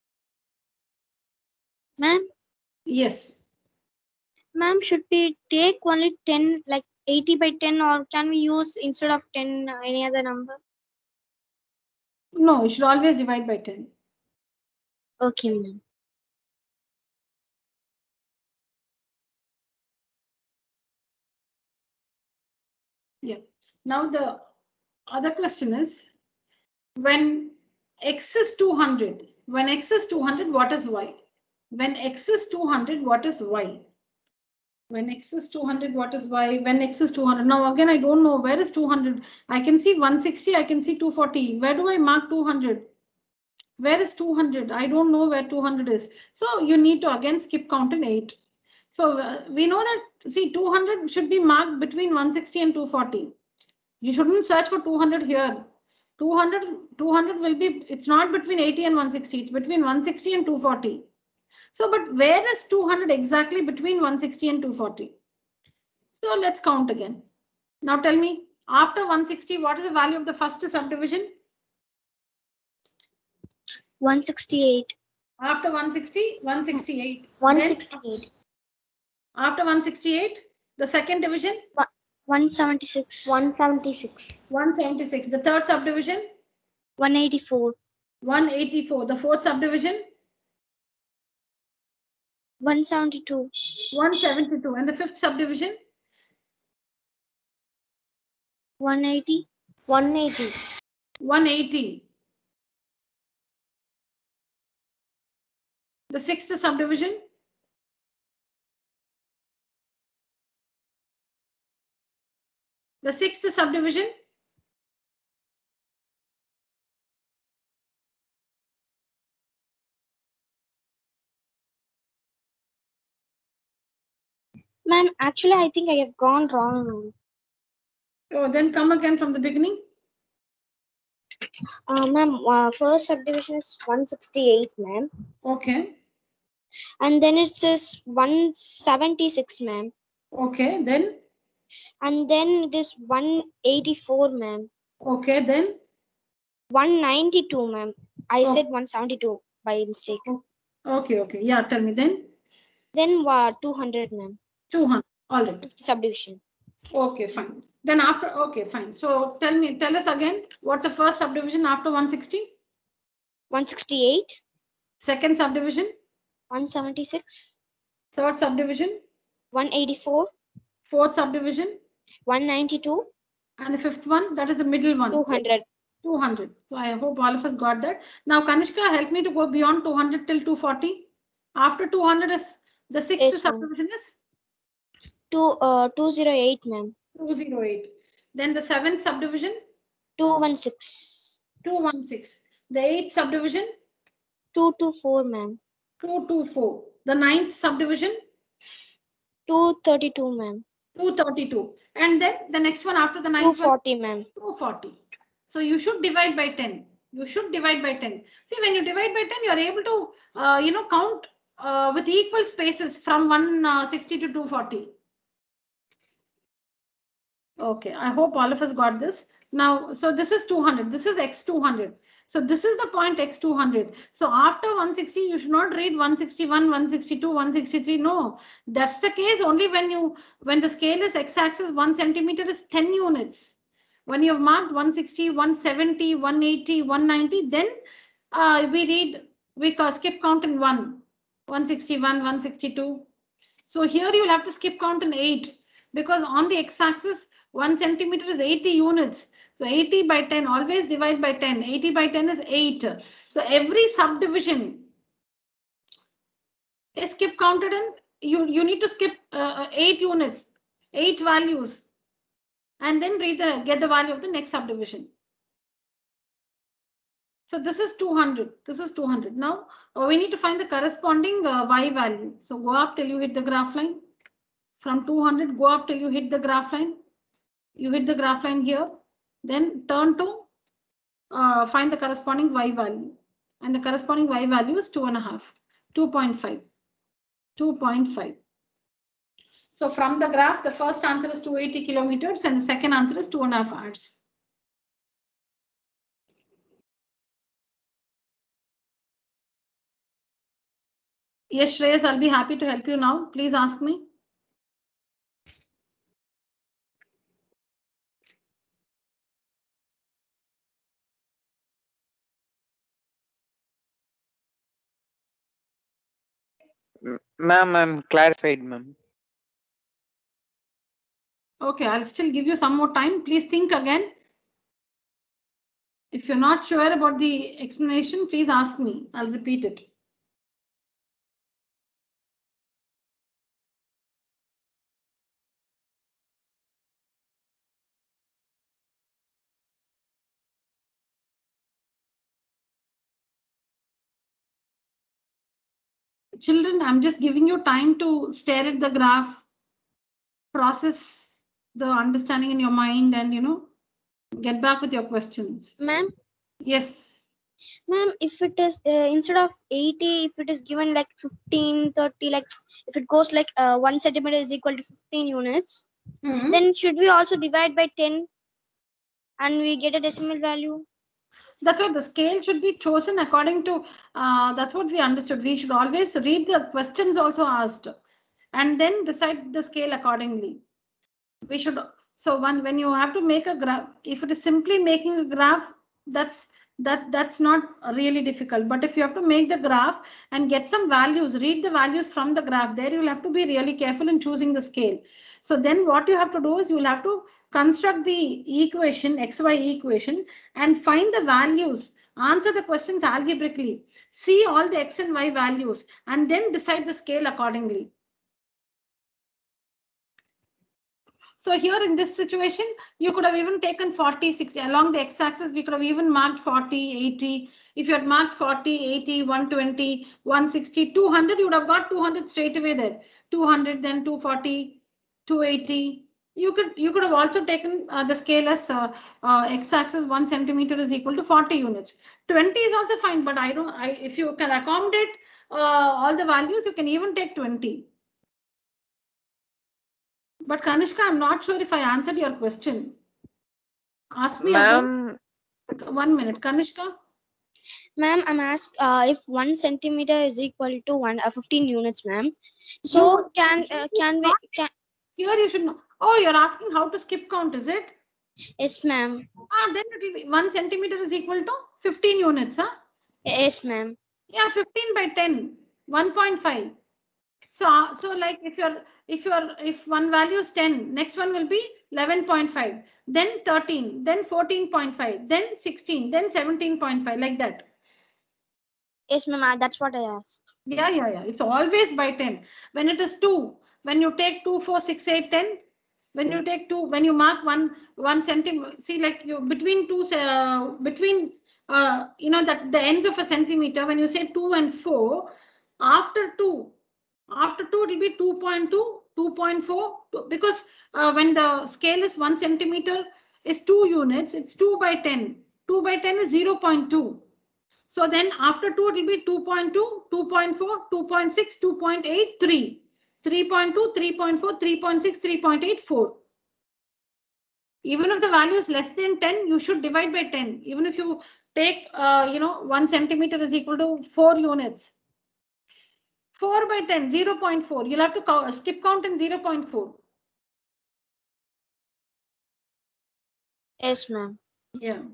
Ma'am, Yes. ma'am, should we take only ten, like eighty by ten, or can we use instead of ten uh, any other number? No, you should always divide by ten. Okay, ma'am. Yeah. Now the other question is, when x is two hundred, when x is two hundred, what is y? When x is two hundred, what is y? When x is two hundred, what is y? When x is two hundred. Now again, I don't know where is two hundred. I can see one sixty, I can see two forty. Where do I mark two hundred? Where is two hundred? I don't know where two hundred is. So you need to again skip count in eight. So uh, we know that, see, two hundred should be marked between one sixty and two forty. You shouldn't search for two hundred here. two hundred, two hundred will be, it's not between eighty and one sixty, it's between one sixty and two forty. So, but where is two hundred exactly between one sixty and two forty? So let's count again. Now tell me, after one sixty, what is the value of the first subdivision? one sixty-eight. After one sixty, one sixty-eight. one Then sixty-eight. after one sixty-eight, the second division? one seventy-six. one seventy-six. one seventy-six. The third subdivision? one eighty-four. one eighty-four. The fourth subdivision? one seventy-two. one seventy-two. And the fifth subdivision? one eighty. one eighty. one eighty. The sixth subdivision? The sixth subdivision? Ma'am, actually, I think I have gone wrong, ma'am. Oh, then come again from the beginning. Uh, ma'am, uh, first subdivision is one sixty-eight, ma'am. Okay. And then it says one seventy-six, ma'am. Okay. Then. And then it is one eighty-four, ma'am. Okay. Then. one ninety-two, ma'am. I Oh. said one seventy-two by mistake. Okay. Okay. Yeah. Tell me then. Then uh, two hundred, ma'am. two hundred. All right. It's the subdivision. Okay. Fine. Then after. Okay. Fine. So tell me, tell us again, what's the first subdivision after one sixty? one sixty-eight. Second subdivision? one seventy-six. Third subdivision? one eighty-four. Fourth subdivision? one ninety-two. And the fifth one, that is the middle one. two hundred. two hundred. So I hope all of us got that. Now, Kanishka, help me to go beyond two hundred till two forty. After two hundred is the sixth Yes, ma'am. subdivision is Two, uh, two oh eight, ma'am. two oh eight. Then the seventh subdivision, two sixteen. two sixteen. The eighth subdivision, two twenty-four, ma'am. two twenty-four. The ninth subdivision, two thirty-two, ma'am. two thirty-two. And then the next one after the two ninth one, forty, ma'am. two forty. So you should divide by ten. You should divide by ten. See, when you divide by ten, you are able to, uh, you know, count uh, with equal spaces from one sixty to two forty. Okay, I hope all of us got this. Now, so this is two hundred. This is x two hundred. So this is the point x two hundred. So after one sixty, you should not read one sixty-one, one sixty-two, one sixty-three. No, that's the case only when you when the scale is x-axis, one centimeter is ten units. When you have marked one sixty, one seventy, one eighty, one ninety, then uh, we read, we skip count in one, one sixty-one, one sixty-two. So here you will have to skip count in eight because on the x-axis, one centimeter is eighty units. So eighty by ten, always divide by ten. eighty by ten is eight. So every subdivision is skip counted in. You, you need to skip uh, eight units, eight values, and then read the, get the value of the next subdivision. So this is two hundred. This is two hundred. Now uh, we need to find the corresponding uh, y value. So go up till you hit the graph line. From two hundred, go up till you hit the graph line. You hit the graph line here, then turn to uh, find the corresponding y value. And the corresponding y value is two and a half, two point five, two point five. So from the graph, the first answer is two hundred eighty kilometers and the second answer is two and a half hours. Yes, Shreyas, I'll be happy to help you now. Please ask me. Ma'am, I'm clarified, ma'am. Okay, I'll still give you some more time. Please think again. If you're not sure about the explanation, please ask me. I'll repeat it. Children, I'm just giving you time to stare at the graph, process the understanding in your mind, and, you know, get back with your questions. Ma'am, Yes. ma'am, if it is uh, instead of eighty, if it is given like fifteen, thirty, like if it goes like uh, one centimeter is equal to fifteen units, Mhm. then should we also divide by ten and we get a decimal value? That's what the scale should be chosen according to, uh, that's what we understood. We should always read the questions also asked and then decide the scale accordingly. We should, so one, when you have to make a graph, if it is simply making a graph, that's that that's not really difficult. But if you have to make the graph and get some values, read the values from the graph, there you'll have to be really careful in choosing the scale. So then what you have to do is you'll have to construct the equation, xy equation, and find the values, answer the questions algebraically, see all the x and y values, and then decide the scale accordingly. So here in this situation, you could have even taken forty, sixty along the x-axis. We could have even marked forty, eighty. If you had marked forty, eighty, one twenty, one sixty, two hundred, you would have got two hundred straight away there. two hundred, then two forty, two eighty. You could you could have also taken uh, the scale as uh, uh, x-axis one centimeter is equal to forty units. twenty is also fine, but I don't. I if you can accommodate uh, all the values, you can even take twenty. But Kanishka, I'm not sure if I answered your question. Ask me again. Ma'am, One minute, Kanishka. Ma'am, I'm asked uh, if one centimeter is equal to one uh, fifteen units, ma'am. You- So can here uh, you can should we not- can Here you should know. Oh, you're asking how to skip count, is it? yes, ma'am. Ah, then it will be one centimeter is equal to fifteen units, huh? Yes, ma'am. Yeah, fifteen by ten, one point five. So, uh, so like if you're if you're if one value is ten, next one will be eleven point five, then thirteen, then fourteen point five, then sixteen, then seventeen point five, like that. Yes, ma'am. uh, That's what I asked. Yeah, yeah, yeah. It's always by ten. When it is two, when you take two, four, six, eight, ten, when you take two, when you mark one, one centimeter, see like you between two, uh, between, uh, you know, that the ends of a centimeter, when you say two and four, after two, after two, it will be two point two, two point four, because uh, when the scale is one centimeter is two units, it's two by ten. two by ten is zero point two. So then after two, it will be two point two, two point four, two point six, two point eight, three, three point two, three point four, three point six, three point eight, four. Even if the value is less than ten, you should divide by ten. Even if you take, uh, you know, one centimeter is equal to four units. four by ten, zero point four. You'll have to count, skip count in zero point four. Yes, ma'am. Yeah.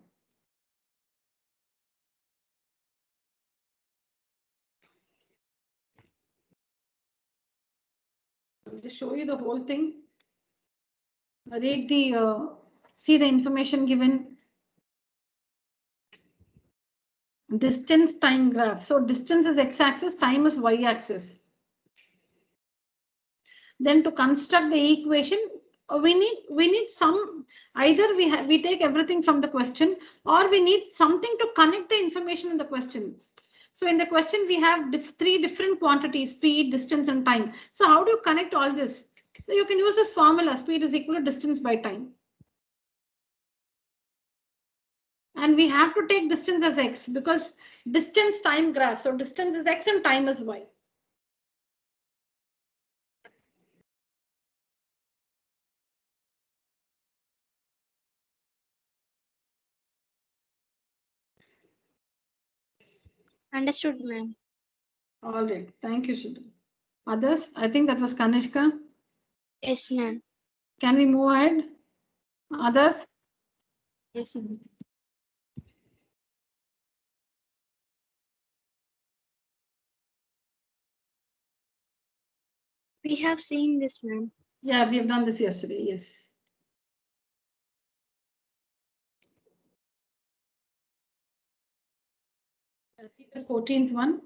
I'll just show you the whole thing. Read the, uh, see the information given. Distance time graph. So distance is x-axis, time is y-axis. Then to construct the equation, we need we need some, either we have we take everything from the question, or we need something to connect the information in the question. So in the question we have diff three different quantities: speed, distance, and time. So how do you connect all this? So you can use this formula: speed is equal to distance by time. And we have to take distance as x because distance time graph. So distance is x and time is y. Understood, ma'am. All right. Thank you, Shudha. Others? I think that was Kanishka. Yes, ma'am. Can we move ahead? Others? Yes, ma'am. We have seen this, ma'am. Yeah, we have done this yesterday. Yes. Uh, See the fourteenth one.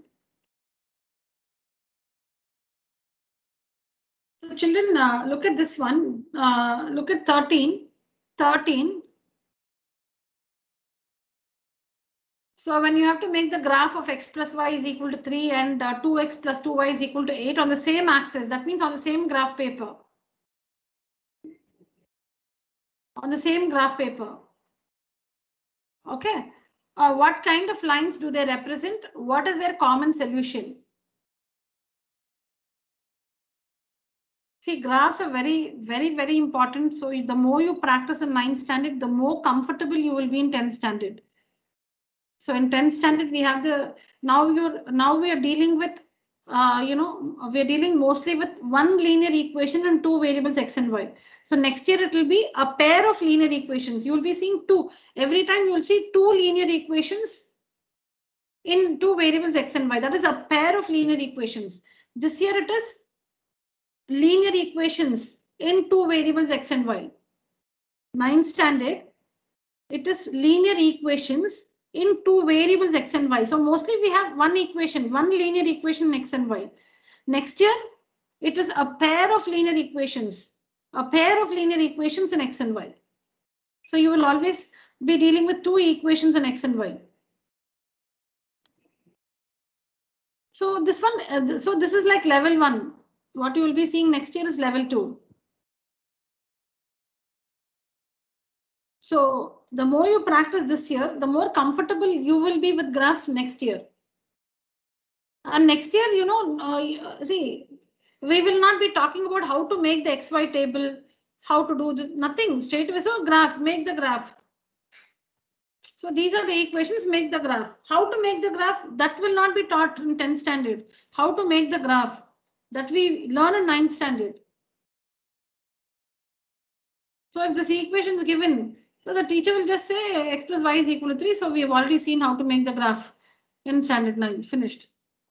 So children, uh, look at this one. Uh, look at thirteen. thirteen. So when you have to make the graph of x plus y is equal to three and uh, two x plus two y is equal to eight on the same axis, that means on the same graph paper. On the same graph paper. Okay. Uh, what kind of lines do they represent? What is their common solution? See, graphs are very, very, very important. So the more you practice in ninth standard, the more comfortable you will be in tenth standard. So in tenth standard, we have the now you're now we are dealing with, uh, you know, we're dealing mostly with one linear equation and two variables x and y. So next year it will be a pair of linear equations. You will be seeing two. Every time you will see two linear equations in two variables x and y. That is a pair of linear equations. This year it is linear equations in two variables x and y. Ninth standard, it is linear equations in two variables x and y. So mostly we have one equation, one linear equation in x and y. Next year, it is a pair of linear equations, a pair of linear equations in x and y. So you will always be dealing with two equations in x and y. So this one, uh, so this is like level one. What you will be seeing next year is level two. So the more you practice this year, the more comfortable you will be with graphs next year. And next year, you know, uh, see, we will not be talking about how to make the X Y table, how to do the, nothing. Straight away, so graph, make the graph. So these are the equations, make the graph. How to make the graph, that will not be taught in tenth standard. How to make the graph, that we learn in ninth standard. So if this equation is given, so the teacher will just say x plus y is equal to three. So we have already seen how to make the graph in standard nine, finished.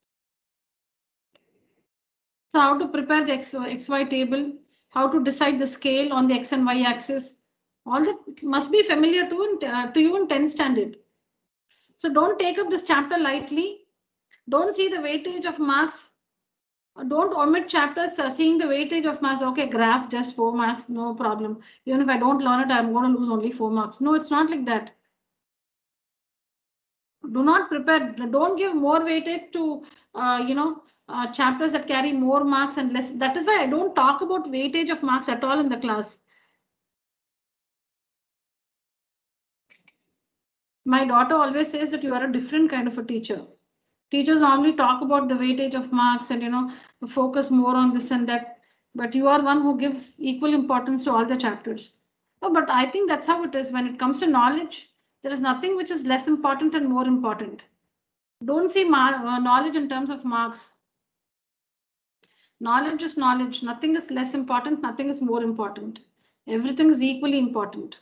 So how to prepare the X, XY table, how to decide the scale on the X and Y axis. All that must be familiar to, in, uh, to you in tenth standard. So don't take up this chapter lightly. Don't see the weightage of marks. Don't omit chapters uh, seeing the weightage of marks. Okay, graph just four marks, no problem. Even if I don't learn it, I'm going to lose only four marks. No, it's not like that. Do not prepare. Don't give more weightage to, uh, you know, uh, chapters that carry more marks and less. That is why I don't talk about weightage of marks at all in the class. My daughter always says that you are a different kind of a teacher. Teachers normally talk about the weightage of marks and, you know, focus more on this and that. But you are one who gives equal importance to all the chapters. Oh, but I think that's how it is. When it comes to knowledge, there is nothing which is less important and more important. Don't see uh, knowledge in terms of marks. Knowledge is knowledge. Nothing is less important. Nothing is more important. Everything is equally important.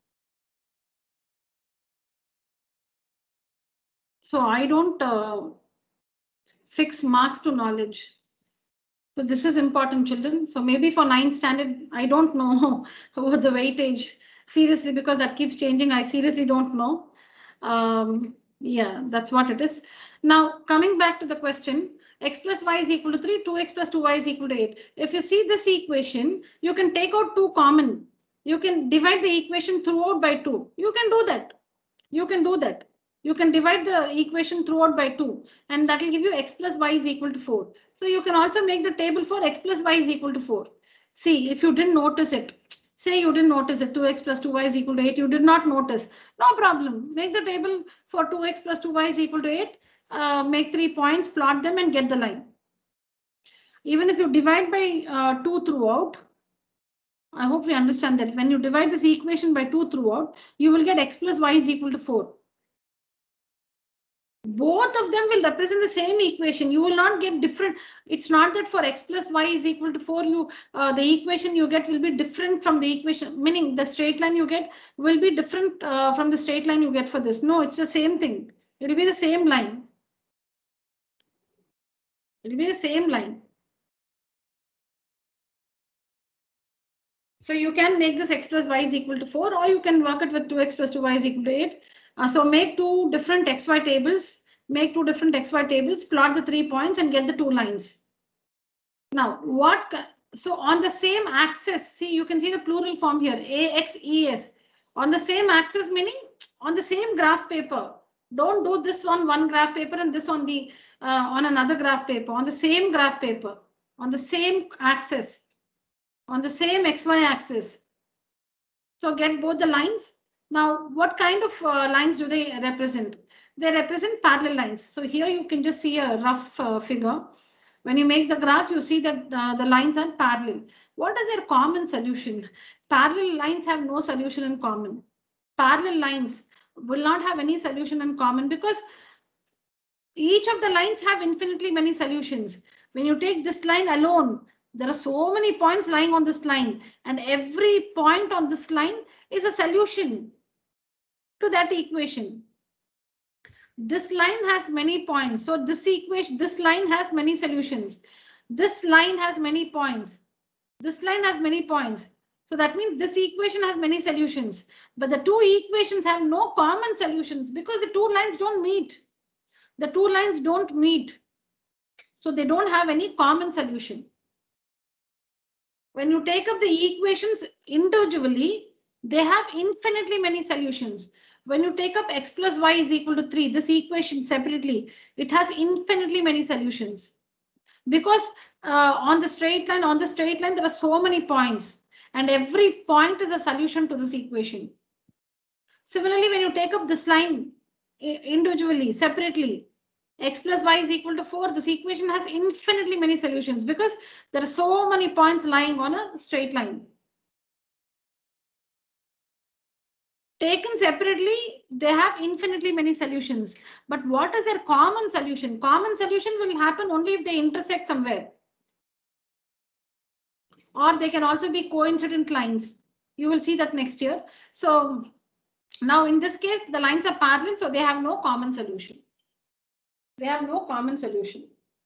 So I don't uh, fix marks to knowledge. So this is important, children. So maybe for ninth standard, I don't know about the weightage seriously, because that keeps changing. I seriously don't know. Um, yeah, that's what it is. Now, coming back to the question, x plus y is equal to three, two x plus two y is equal to eight. If you see this equation, you can take out two common. You can divide the equation throughout by two. You can do that. You can do that. You can divide the equation throughout by two, and that will give you x plus y is equal to four. So you can also make the table for x plus y is equal to four. See, if you didn't notice it, say you didn't notice it, two x plus two y is equal to eight, you did not notice, no problem. Make the table for two x plus two y is equal to eight, uh, make three points, plot them and get the line. Even if you divide by uh, two throughout, I hope we understand that when you divide this equation by two throughout, you will get x plus y is equal to four. Both of them will represent the same equation. You will not get different. It's not that for x plus y is equal to four, you uh, the equation you get will be different from the equation, meaning the straight line you get will be different uh, from the straight line you get for this. No, it's the same thing. It will be the same line. It will be the same line. So you can make this x plus y is equal to four, or you can work it with two x plus two y is equal to eight. Uh, so make two different xy tables, make two different xy tables, plot the three points and get the two lines. Now what, so on the same axis, see, you can see the plural form here, A X E S. On the same axis, meaning on the same graph paper, Don't do this on one graph paper and this on the uh, on another graph paper, on the same graph paper, on the same axis, on the same X Y axis. So get both the lines. Now, what kind of uh, lines do they represent? They represent parallel lines. So here you can just see a rough uh, figure. When you make the graph, you see that uh, the lines are parallel. What is their common solution? Parallel lines have no solution in common. Parallel lines will not have any solution in common because each of the lines have infinitely many solutions. When you take this line alone, there are so many points lying on this line, and every point on this line is a solution to that equation. This line has many points. So this equation, this line has many solutions. This line has many points. This line has many points. So that means this equation has many solutions. But the two equations have no common solutions because the two lines don't meet. The two lines don't meet. So they don't have any common solution. When you take up the equations individually, they have infinitely many solutions. When you take up x plus y is equal to three, this equation separately, it has infinitely many solutions. Because uh, on the straight line, on the straight line, there are so many points, and every point is a solution to this equation. Similarly, when you take up this line individually, separately, x plus y is equal to four, this equation has infinitely many solutions because there are so many points lying on a straight line. Taken separately, they have infinitely many solutions. But what is their common solution? Common solution will happen only if they intersect somewhere. Or they can also be coincident lines. You will see that next year. So now in this case, the lines are parallel, so they have no common solution. They have no common solution.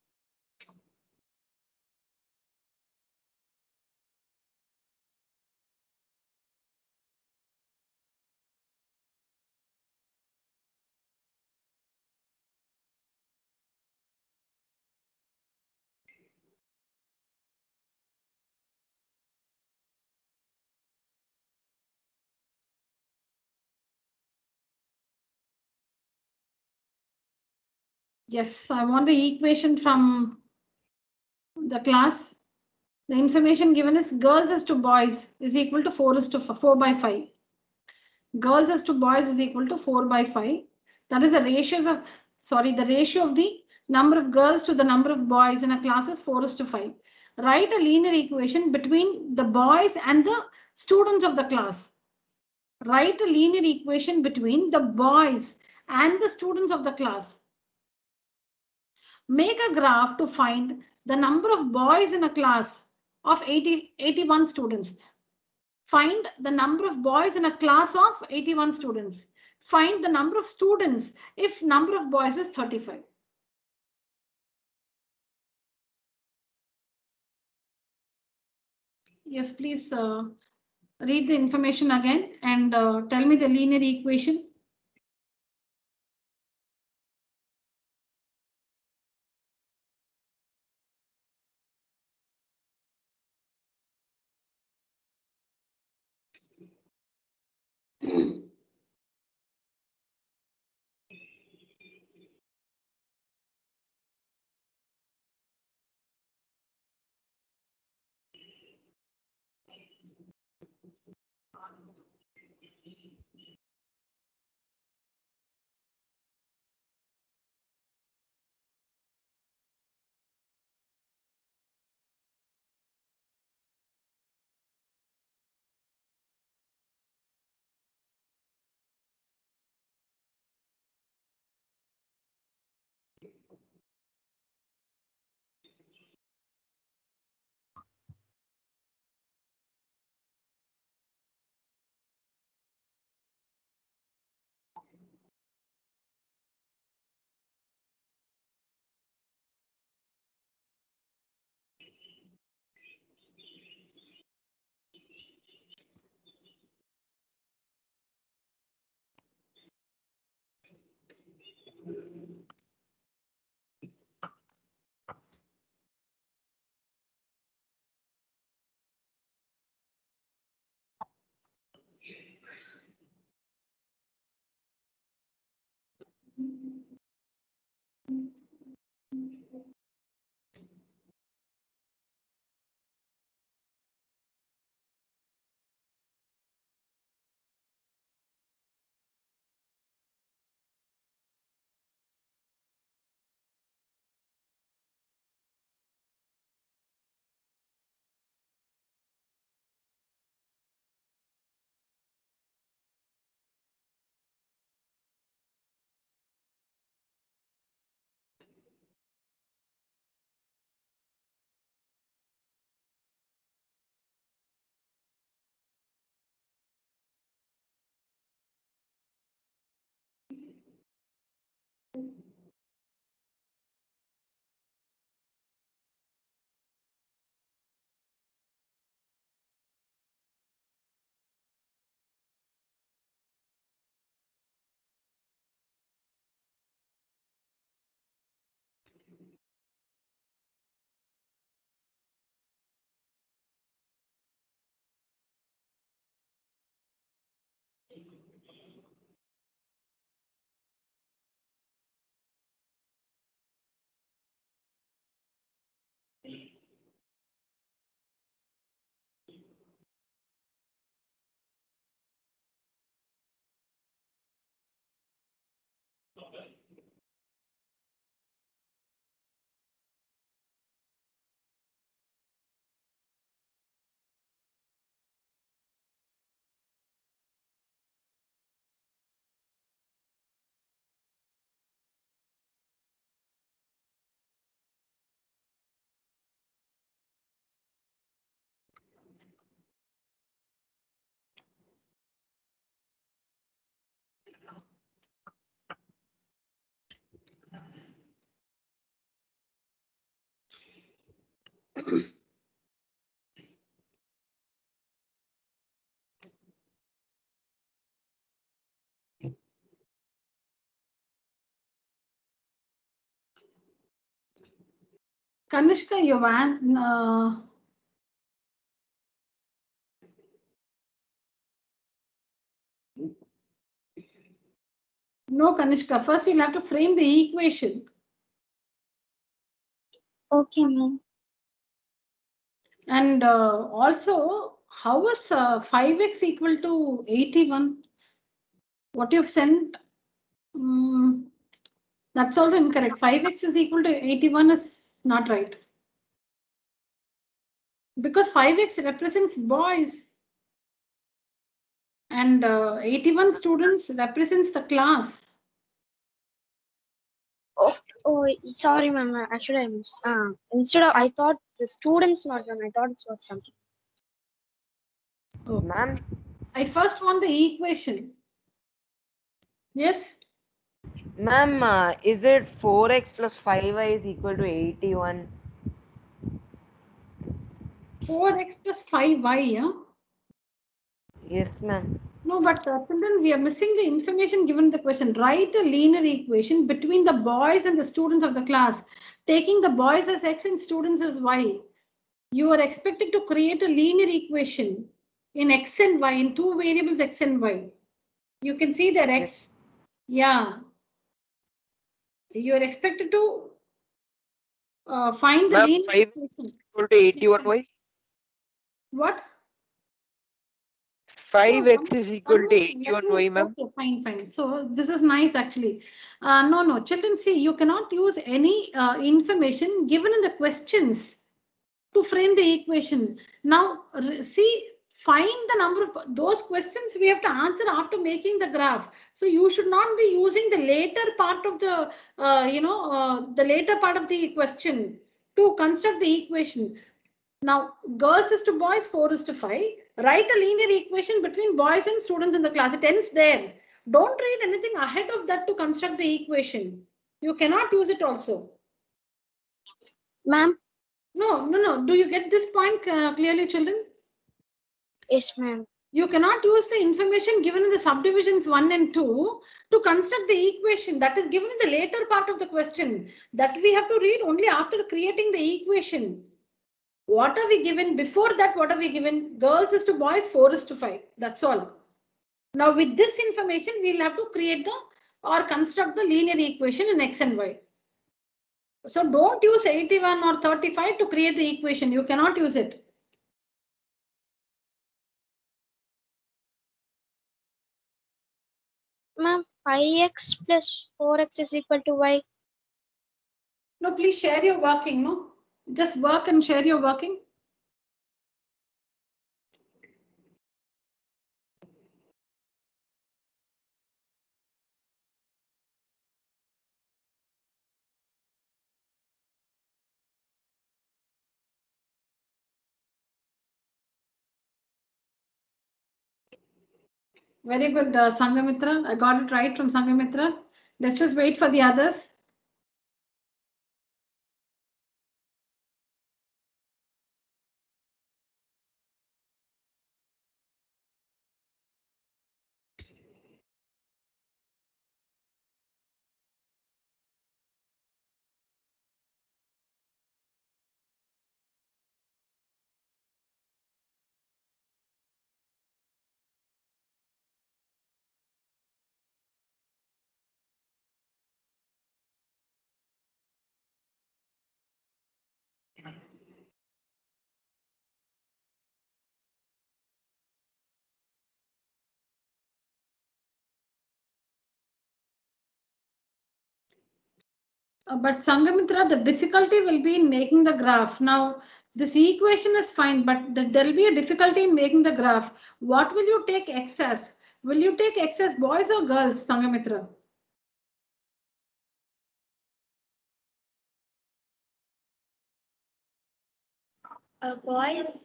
Yes, I want the equation from the class. The information given is girls as to boys is equal to four is to four by five. Girls as to boys is equal to four by five. That is the ratios of, sorry, the ratio of the number of girls to the number of boys in a class is four is to five. Write a linear equation between the boys and the students of the class. Write a linear equation between the boys and the students of the class. Make a graph to find the number of boys in a class of eighty, eighty-one students. Find the number of boys in a class of eighty-one students. Find the number of students if number of boys is thirty-five. Yes, please uh, read the information again and uh, tell me the linear equation. Kanishka, your van. Uh, no, Kanishka. First, you'll have to frame the equation. Okay, ma'am. And uh, also, how is uh, five x equal to eighty-one? What you've sent, um, that's also incorrect. five x is equal to eighty-one is not right. Because five x represents boys. And uh, eighty-one students represents the class. Oh, oh, sorry, ma'am. Actually, I missed. Uh, instead of, I thought the students, not ma'am. I thought it was something. Oh. Ma'am, I first want the equation. Yes. ma'am, uh, is it four x plus five y is equal to eighty-one? four x plus five y, yeah? Yes, ma'am. No, but uh, children, we are missing the information given in the question. Write a linear equation between the boys and the students of the class, taking the boys as x and students as y. You are expected to create a linear equation in x and y, in two variables x and y. You can see that x, yeah. You are expected to uh, find the Ma'am, linear five equation. is equal to eighty-one y. What? five x No, is equal to let me- eighty-one y, ma'am. Okay, fine, fine. So this is nice actually. Uh, no, no, children, see, you cannot use any uh, information given in the questions to frame the equation. Now, r- see, find the number of those questions we have to answer after making the graph. So you should not be using the later part of the, uh, you know, uh, the later part of the question to construct the equation. Now, girls is to boys, four is to five. Write a linear equation between boys and students in the class. It ends there. Don't read anything ahead of that to construct the equation. You cannot use it also. Ma'am? No, no, no. Do you get this point uh, clearly, children? Yes, ma'am. You cannot use the information given in the subdivisions one and two to construct the equation that is given in the later part of the question. That we have to read only after creating the equation. What are we given? Before that, what are we given? Girls is to boys, four is to five. That's all. Now, with this information, we'll have to create the or construct the linear equation in x and y. So don't use eighty-one or thirty-five to create the equation. You cannot use it. Ma'am, five x plus four x is equal to y. No, please share your working. No, just work and share your working. Very good, uh, Sangamitra. I got it right from Sangamitra. Let's just wait for the others. Uh, but Sangamitra, the difficulty will be in making the graph. Now, this equation is fine, but the, there will be a difficulty in making the graph. What will you take x as? Will you take x as boys or girls, Sangamitra? Uh, boys.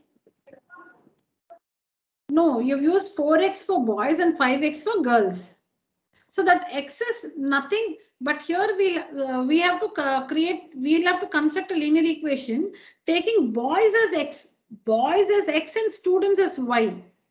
No, you've used four x for boys and five x for girls. So that x is nothing, but here we'll, uh, we have to uh, create, we'll have to construct a linear equation taking boys as x, boys as x and students as y.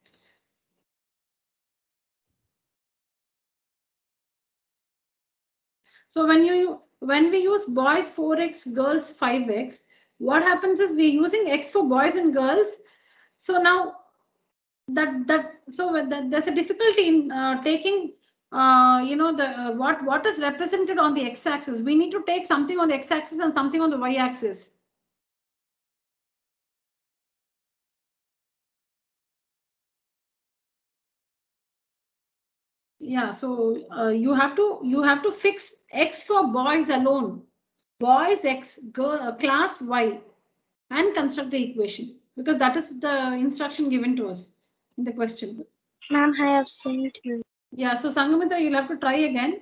So when you when we use boys four x, girls five x, what happens is we're using x for boys and girls. So now that that so that there's a difficulty in uh, taking uh, you know the uh, what what is represented on the x-axis. We need to take something on the x-axis and something on the y-axis. Yeah, so uh, you have to you have to fix x for boys alone, boys x, girl uh, class y, and construct the equation, because that is the instruction given to us in the question. Ma'am, I have sent you. Yeah, so Sangamitra, you'll have to try again.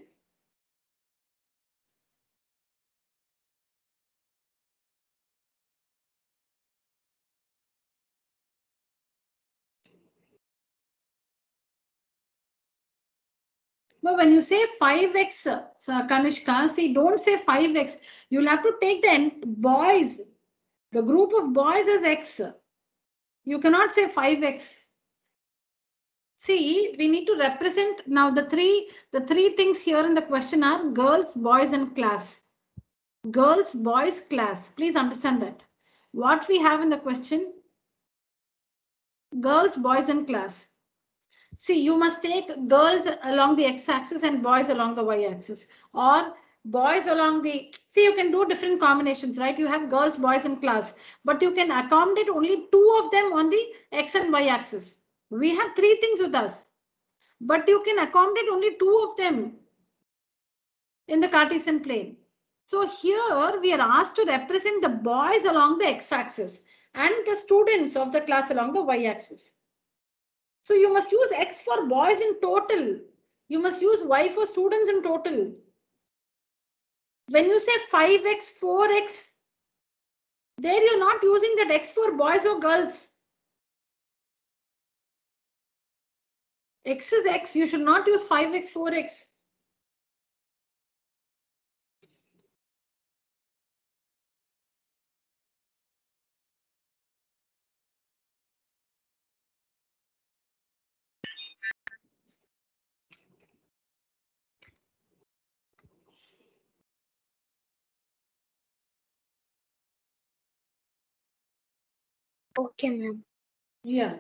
No, when you say five x, uh, Kanishka, see, don't say five x. You'll have to take the boys, the group of boys as x. You cannot say five x. See, we need to represent now the three, the three things here in the question are girls, boys, and class. Girls, boys, class. Please understand that. What we have in the question, girls, boys, and class. See, you must take girls along the x-axis and boys along the y-axis, or boys along the, see, you can do different combinations, right? You have girls, boys, and class, but you can accommodate only two of them on the x and y-axis. We have three things with us, but you can accommodate only two of them in the Cartesian plane. So here we are asked to represent the boys along the x-axis and the students of the class along the y-axis. So you must use x for boys in total. You must use y for students in total. When you say five x, four x, there you're not using that x for boys or girls. X is x. You should not use five x, four x. Okay, ma'am. Yeah.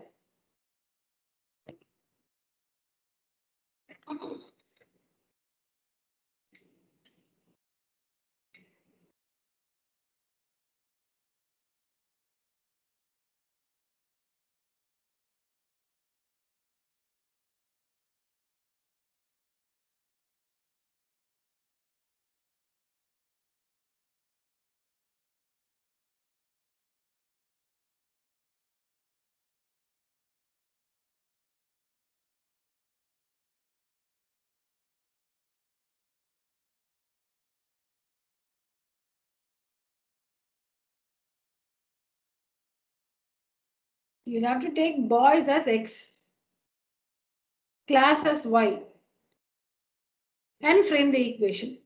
You'll have to take boys as X, class as Y, and frame the equation.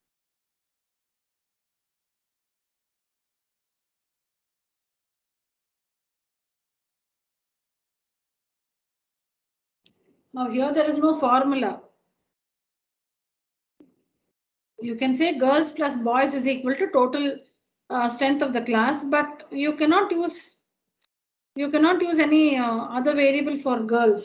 Now here there is no formula. You can say girls plus boys is equal to total uh, strength of the class, but you cannot use you cannot use any uh, other variable for girls.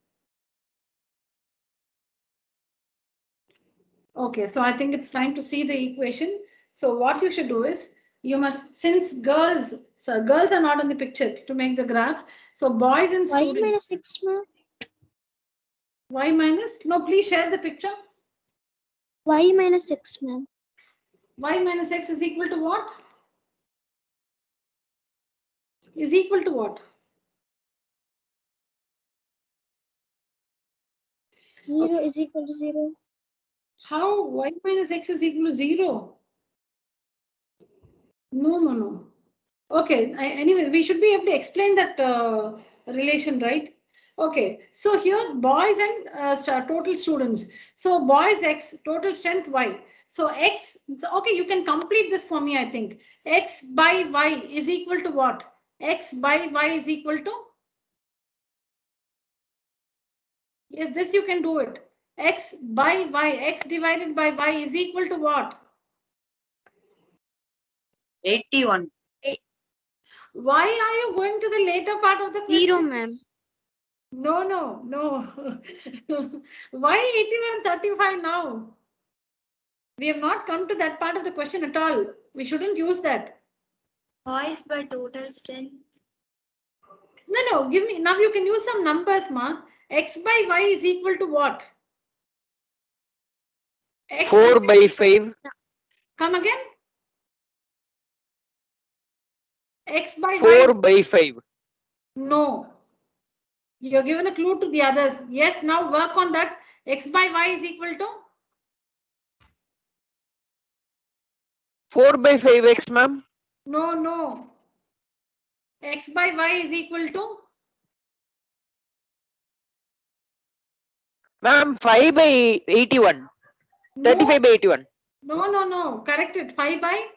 Okay, so I think it's time to see the equation. So what you should do is you must, since girls, so girls are not in the picture to make the graph. So boys and Y students. minus six, ma'am. Y minus? No, please share the picture. Y minus six, ma'am. Y minus X is equal to what? Is equal to what? Zero is equal to zero. How Y minus X is equal to zero? No, no, no. Okay, I, anyway, we should be able to explain that uh, relation, right? Okay, so here boys and uh, star, total students. So boys X, total strength Y. So X, okay, you can complete this for me, I think. X by Y is equal to what? X by Y is equal to? Yes, this you can do it. X by Y, X divided by Y is equal to what? eighty-one. Why are you going to the later part of the question? Zero, ma'am. No, no, no. Why eighty-one thirty-five now? We have not come to that part of the question at all. We shouldn't use that. Boys by total strength. No, no, give me, now you can use some numbers, ma. X by Y is equal to what? X four by five. Come again? X by Y. four by five. No. You're given a clue to the others. Yes, now work on that. X by Y is equal to? four by five X, ma'am. No, no. X by Y is equal to? Ma'am, five by eighty-one. thirty-five by eighty-one. No, no, no. Correct it. five by?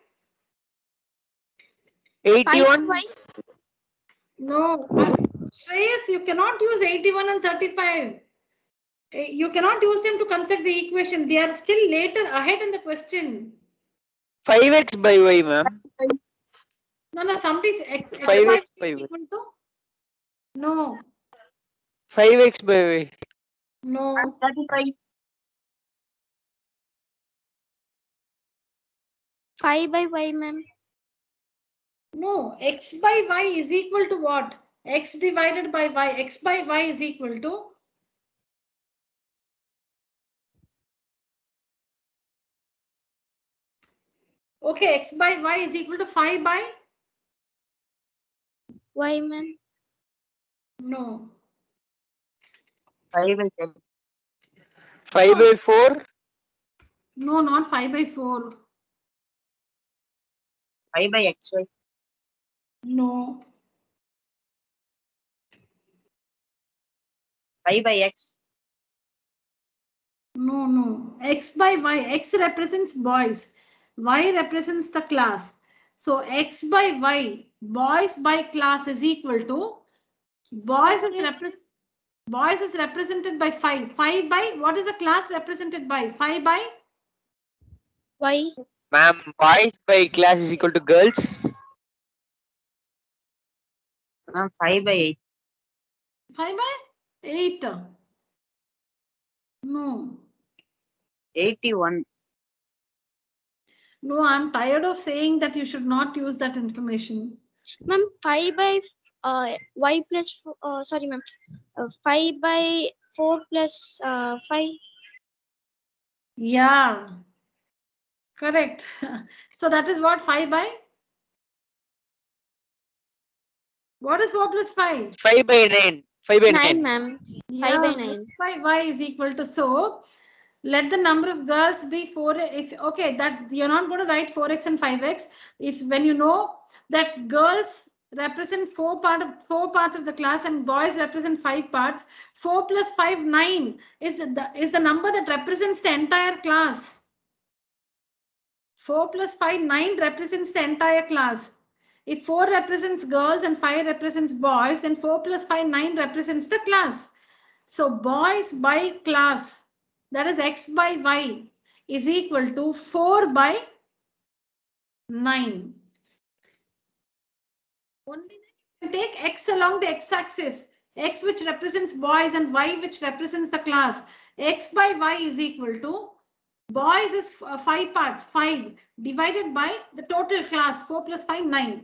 eighty-one. Y. No. Shreyas, you cannot use eighty-one and thirty-five. Eh, You cannot use them to construct the equation. They are still later ahead in the question. five X by Y, ma'am. No, no, somebody's X, X five by X by is Y. equal to? No, five X by Y. no. thirty-five. Five by Y, ma'am. No, X by Y is equal to what? X divided by Y. X by Y is equal to? Okay, X by Y is equal to five by? Y, ma'am. No. five by seven. five by four. No, not five by four. five by X Y. No. five by X. No, no. X by Y. X represents boys. Y represents the class. So X by Y, boys by class is equal to boys is represent boys is represented by five. five by what is the class represented by? five by? Y. Ma'am, boys by class is equal to girls. Ma'am, five by eight. five by eight. No. eighty-one. No, I'm tired of saying that you should not use that information. Ma'am, five by uh, Y plus, four, uh, sorry, ma'am. Uh, five by four plus uh, five. Yeah. Correct. So that is what five by? What is four plus five? five by nine. five by Nine, nine. ma'am. Yeah, five by nine. X by Y is equal to, so let the number of girls be four. If okay, that you're not going to write four X and five X. If when you know that girls represent four part of four parts of the class and boys represent five parts. Four plus five, nine is the, the is the number that represents the entire class. Four plus five, nine represents the entire class. If four represents girls and five represents boys, then four plus five, nine represents the class. So boys by class, that is X by Y, is equal to four by nine. Only then you can take X along the X-axis, X which represents boys and Y which represents the class. X by Y is equal to boys is five parts, five divided by the total class, four plus five, nine.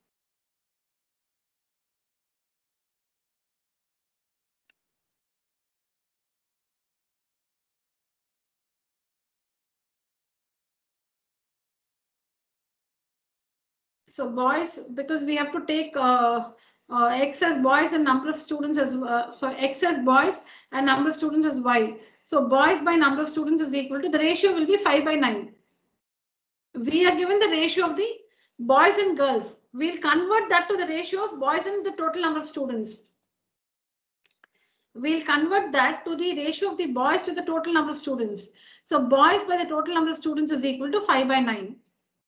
So boys, because we have to take uh, uh, X as boys and number of students as uh, so X as boys and number of students as Y. So boys by number of students is equal to, the ratio will be five by nine. We are given the ratio of the boys and girls. We'll convert that to the ratio of boys and the total number of students. We'll convert that to the ratio of the boys to the total number of students. So boys by the total number of students is equal to five by nine.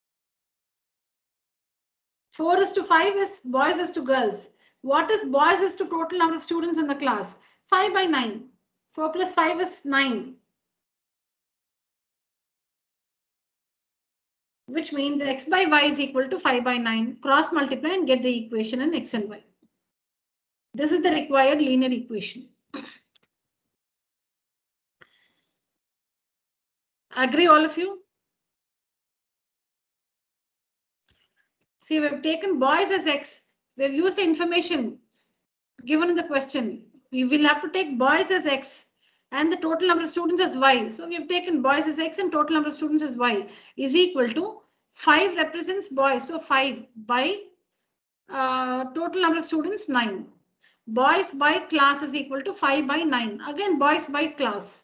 four is to five is boys is to girls. What is boys is to total number of students in the class? five by nine. four plus five is nine. Which means X by Y is equal to five by nine. Cross multiply and get the equation in X and Y. This is the required linear equation. Agree all of you? See, we've taken boys as X. We've used the information given in the question. We will have to take boys as X and the total number of students as Y. So we have taken boys as X and total number of students as Y is equal to five represents boys. So five by uh, total number of students, nine. Boys by class is equal to five by nine. Again, boys by class.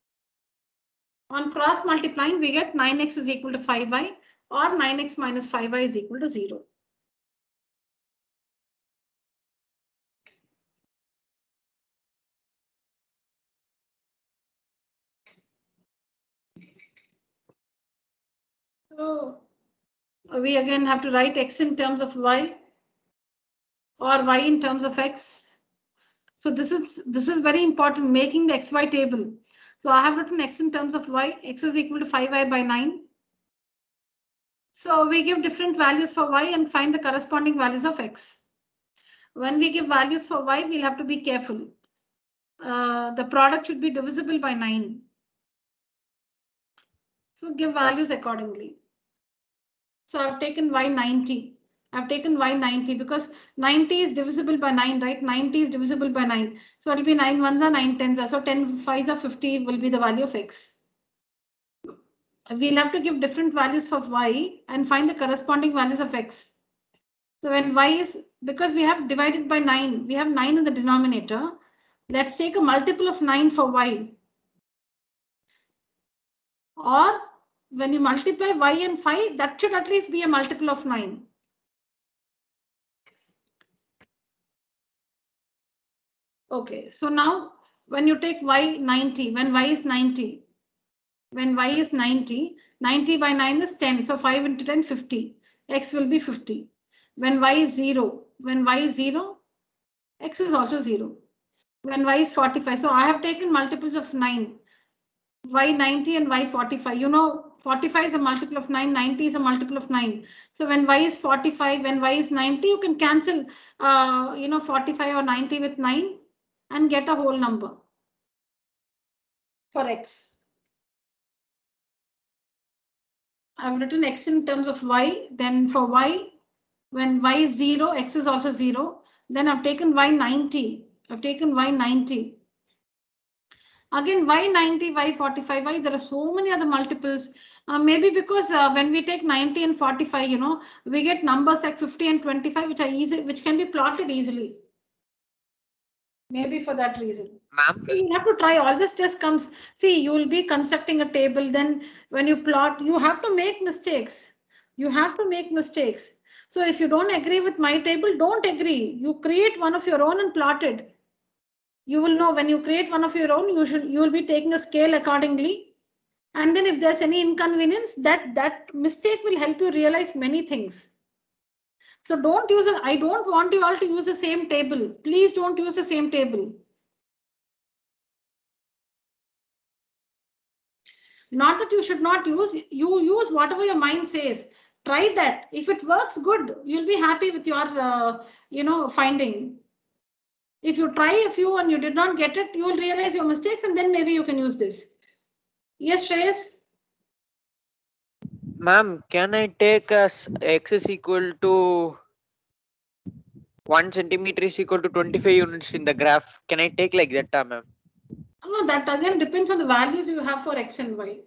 On cross multiplying, we get nine X is equal to five Y. Or nine X minus five Y is equal to zero. So we again have to write X in terms of Y or Y in terms of X. So this is this is very important, making the X Y table. So I have written X in terms of Y. X is equal to five Y by nine. So we give different values for Y and find the corresponding values of X. When we give values for Y, we'll have to be careful. Uh, the product should be divisible by nine. So give values accordingly. So I've taken Y ninety. I've taken Y ninety because ninety is divisible by nine, right? ninety is divisible by nine. So it'll be nine ones are nine tens are. So ten fives are fifty will be the value of X. We'll have to give different values for Y and find the corresponding values of X. So when Y is, because we have divided by nine, we have nine in the denominator. Let's take a multiple of nine for Y. Or when you multiply Y and five, that should at least be a multiple of nine. Okay, so now when you take Y ninety, when Y is ninety, when Y is ninety, ninety by nine is ten. So five into ten, fifty. X will be fifty. When Y is zero, when Y is zero, X is also zero. When Y is forty-five, so I have taken multiples of nine. Y ninety and Y forty-five. You know, forty-five is a multiple of nine, ninety is a multiple of nine. So when Y is forty-five, when Y is ninety, you can cancel, uh, you know, forty-five or ninety with nine and get a whole number for X. I've written X in terms of Y. Then for Y, when Y is zero, X is also zero. Then I've taken Y ninety. I've taken Y ninety. Again, Y ninety, Y forty-five, Y, there are so many other multiples. Uh, maybe because uh, when we take ninety and forty-five, you know, we get numbers like fifty and twenty-five, which are easy, which can be plotted easily. Maybe for that reason. Ma'am, So you have to try all this just comes. See, you will be constructing a table. Then when you plot, you have to make mistakes. You have to make mistakes. So if you don't agree with my table, don't agree. You create one of your own and plot it. You will know when you create one of your own, you should you will be taking a scale accordingly. And then if there's any inconvenience, that that mistake will help you realize many things. So don't use it. I don't want you all to use the same table. Please don't use the same table. Not that you should not use, you use whatever your mind says. Try that. If it works, good. You'll be happy with your, uh, you know, finding. If you try a few and you did not get it, you will realize your mistakes and then maybe you can use this. Yes, Shreyas? Ma'am, can I take as x is equal to one centimeter is equal to twenty-five units in the graph? Can I take like that, ma'am? No, that again depends on the values you have for x and y.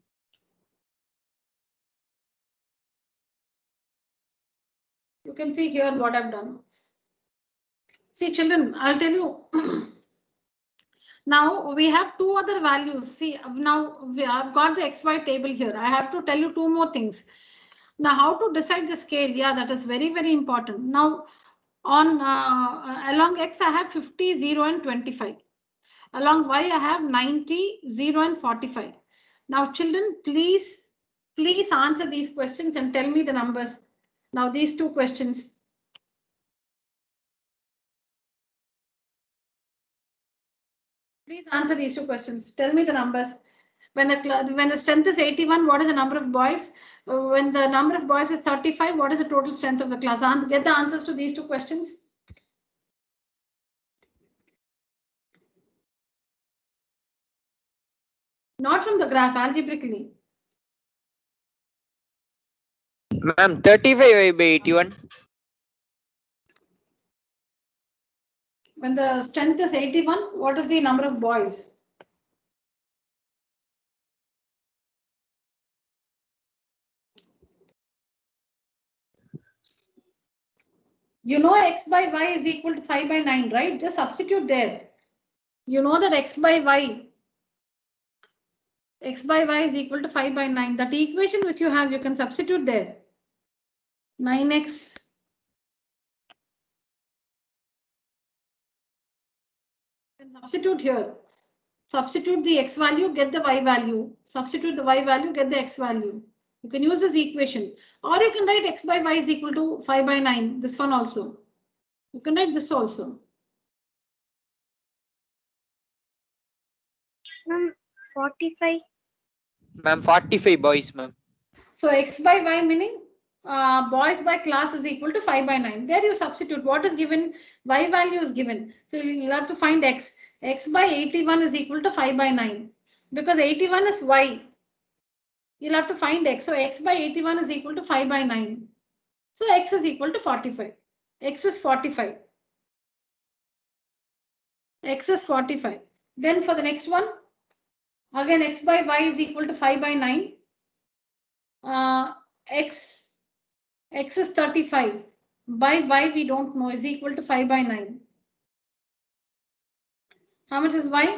You can see here what I've done. See, children, I'll tell you. Now we have two other values. See, now we have got the X Y table here. I have to tell you two more things. Now, how to decide the scale? Yeah, that is very, very important. Now, on uh, along X, I have fifty, zero, and twenty-five. Along Y, I have ninety, zero, and forty-five. Now, children, please, please answer these questions and tell me the numbers. Now, these two questions. Please answer these two questions. Tell me the numbers. When the when the strength is eighty-one, what is the number of boys? Uh, when the number of boys is thirty-five, what is the total strength of the class? Answer, get the answers to these two questions. Not from the graph, algebraically. Ma'am, thirty-five by eighty-one. When the strength is eighty-one, what is the number of boys? You know x by y is equal to five by nine, right? Just substitute there. You know that x by y, x by y is equal to five by nine. That equation which you have, you can substitute there. nine x substitute here. Substitute the x value, get the y value. Substitute the y value, get the x value. You can use this equation. Or you can write x by y is equal to five by nine. This one also. You can write this also. Ma'am, forty-five. Ma'am, forty-five boys, ma'am. So x by y meaning uh, boys by class is equal to five by nine. There you substitute what is given, y value is given. So you'll have to find x. X by eighty-one is equal to five by nine. Because eighty-one is y. You'll have to find x. So x by eighty-one is equal to five by nine. So x is equal to forty-five. X is forty-five. X is forty-five. Then for the next one, again x by y is equal to five by nine. Uh, x, x is thirty-five. By y we don't know, is equal to five by nine. How much is y?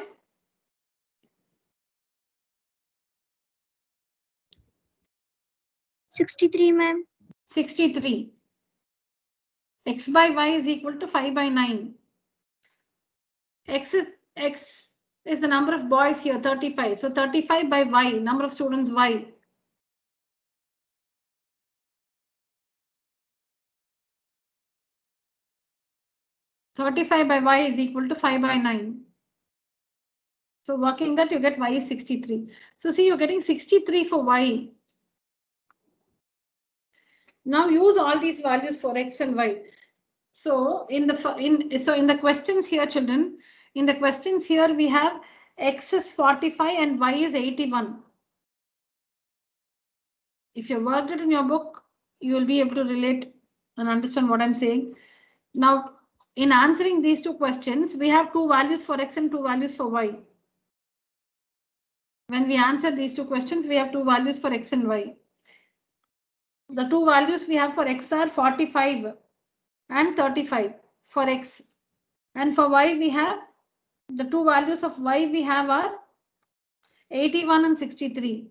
sixty-three, ma'am. sixty-three. X by y is equal to five by nine. X is x is the number of boys here, thirty-five. So thirty-five by y, number of students y. thirty-five by y is equal to five by nine. So working that you get y is sixty-three. So see, you're getting sixty-three for y. Now use all these values for x and y. So in the in so in the questions here, children, in the questions here we have x is forty-five and y is eighty-one. If you worked it in your book, you will be able to relate and understand what I'm saying. Now, in answering these two questions, we have two values for x and two values for y. When we answer these two questions, we have two values for x and y. The two values we have for x are forty-five and thirty-five for x. And for y, we have the two values of y we have are eighty-one and sixty-three.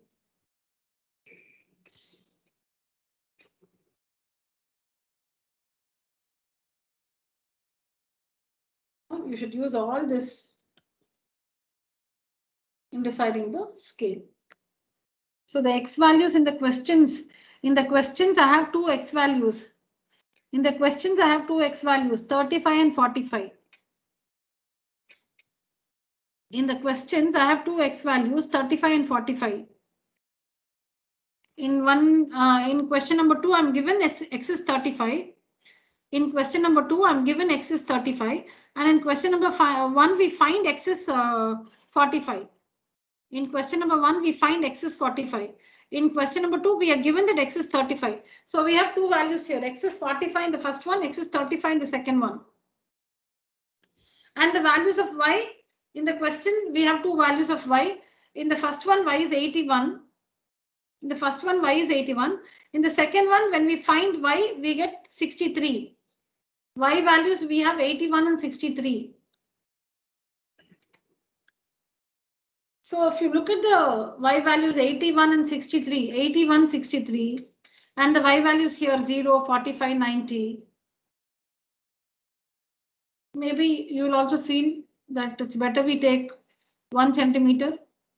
you should use all this in deciding the scale. So the x values in the questions, in the questions I have two x values. In the questions I have two x values, thirty-five and forty-five. In the questions I have two x values, thirty-five and forty-five. In one, uh, in question number two, I'm given x, x is thirty-five. In question number two, I'm given x is thirty-five. And in question number five, one, we find x is uh, forty-five. In question number one, we find x is forty-five. In question number two, we are given that x is thirty-five. So we have two values here. X is forty-five in the first one, x is thirty-five in the second one. And the values of y, in the question, we have two values of y. In the first one, y is eighty-one. In the first one, y is eighty-one. In the second one, when we find y, we get sixty-three. Y values, we have eighty-one and sixty-three. So if you look at the y values eighty-one and sixty-three, eighty-one, sixty-three, and the y values here zero, forty-five, ninety. Maybe you will also feel that it's better we take one centimeter,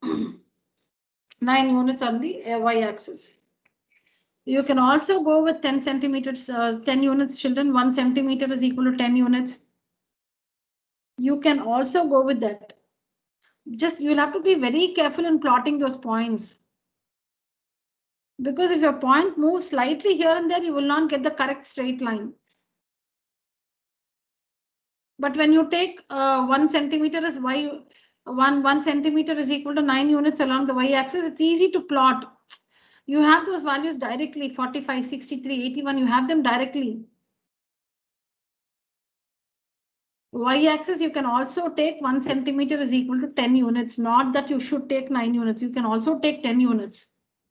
nine units on the uh, y axis. You can also go with ten centimeters, uh, ten units, children. One centimeter is equal to ten units. You can also go with that. Just you'll have to be very careful in plotting those points. Because if your point moves slightly here and there, you will not get the correct straight line. But when you take uh, one centimeter as y, one, one centimeter is equal to nine units along the y axis, it's easy to plot. You have those values directly, forty-five, sixty-three, eighty-one, you have them directly. Y axis, you can also take one centimeter is equal to ten units. Not that you should take nine units. You can also take ten units.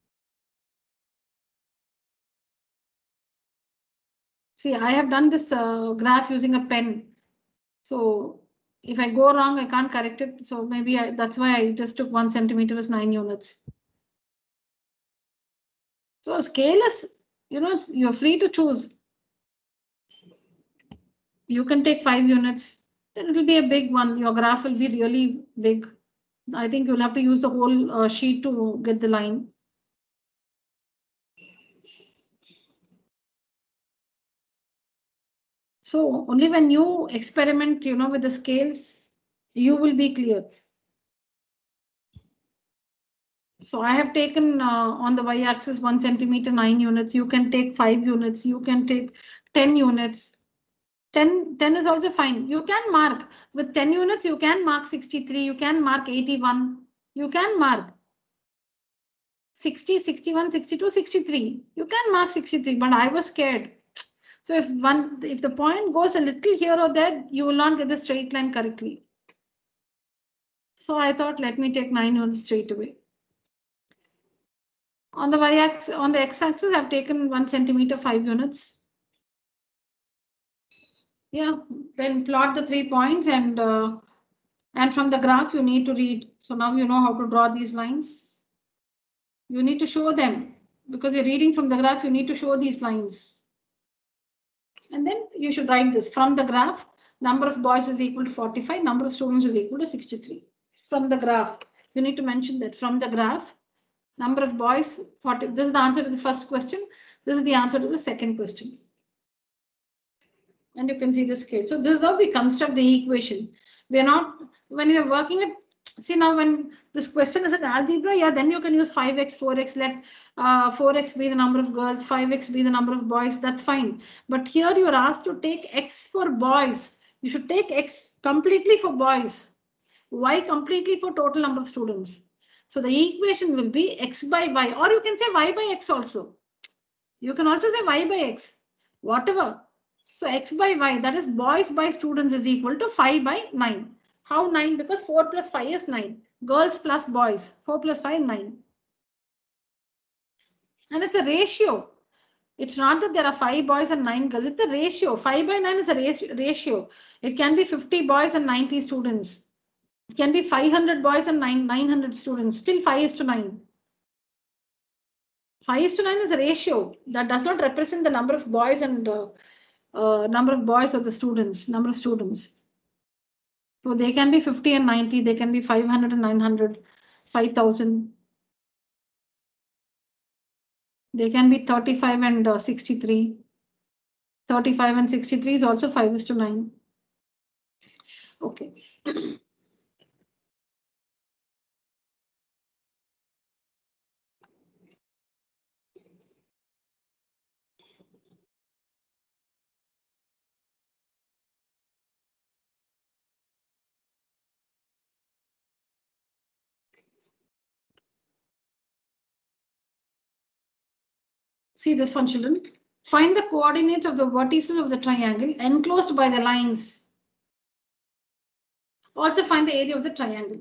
See, I have done this uh, graph using a pen. So if I go wrong, I can't correct it. So maybe I, that's why I just took one centimeter as nine units. So scale is, you know, you're free to choose. You can take five units, then it will be a big one. Your graph will be really big. I think you'll have to use the whole uh, sheet to get the line. So only when you experiment, you know, with the scales, you will be clear. So I have taken uh, on the y-axis one centimeter, nine units. You can take five units. You can take ten units. ten, ten is also fine. You can mark with ten units. You can mark sixty-three. You can mark eighty-one. You can mark sixty, sixty-one, sixty-two, sixty-three. You can mark sixty-three, but I was scared. So if one, if the point goes a little here or there, you will not get the straight line correctly. So I thought, let me take nine units straight away. On the y-axis, on the x-axis, I've taken one centimeter, five units. Yeah, then plot the three points and uh, and from the graph you need to read. So now you know how to draw these lines. You need to show them because you're reading from the graph. You need to show these lines. And then you should write this from the graph. Number of boys is equal to forty-five. Number of students is equal to sixty-three. From the graph, you need to mention that from the graph, number of boys, forty. This is the answer to the first question. This is the answer to the second question. And you can see the scale. So this is how we construct the equation. We are not, when we are working at, see now when this question is an algebra, yeah, then you can use five x, four x, let uh, four x be the number of girls, five x be the number of boys, that's fine. But here you are asked to take x for boys. You should take x completely for boys, y completely for total number of students. So the equation will be x by y, or you can say y by x also. You can also say y by x, whatever. So x by y, that is boys by students, is equal to five by nine. How nine? Because four plus five is nine. Girls plus boys, four plus five, nine. And it's a ratio. It's not that there are five boys and nine girls. It's a ratio. five by nine is a ratio. It can be fifty boys and ninety students. It can be five hundred boys and nine hundred students. Still five is to nine. five is to nine is a ratio. That does not represent the number of boys and uh, uh, number of boys or the students, number of students. So they can be fifty and ninety, they can be five hundred and nine hundred, five thousand. They can be thirty-five and uh, sixty-three. thirty-five and sixty-three is also five is to nine. Okay. See this one, children. Find the coordinate of the vertices of the triangle enclosed by the lines. Also find the area of the triangle.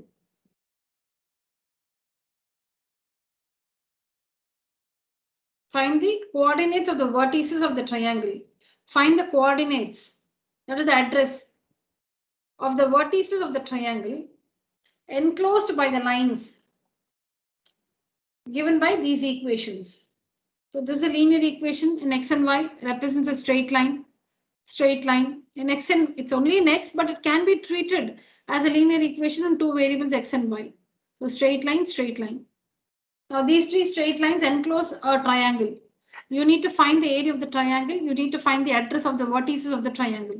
Find the coordinates of the vertices of the triangle. Find the coordinates, that is the address of the vertices of the triangle enclosed by the lines given by these equations. So this is a linear equation in x and y, represents a straight line. Straight line in x and it's only in x, but it can be treated as a linear equation in two variables x and y. So straight line, straight line. Now these three straight lines enclose a triangle. You need to find the area of the triangle. You need to find the address of the vertices of the triangle.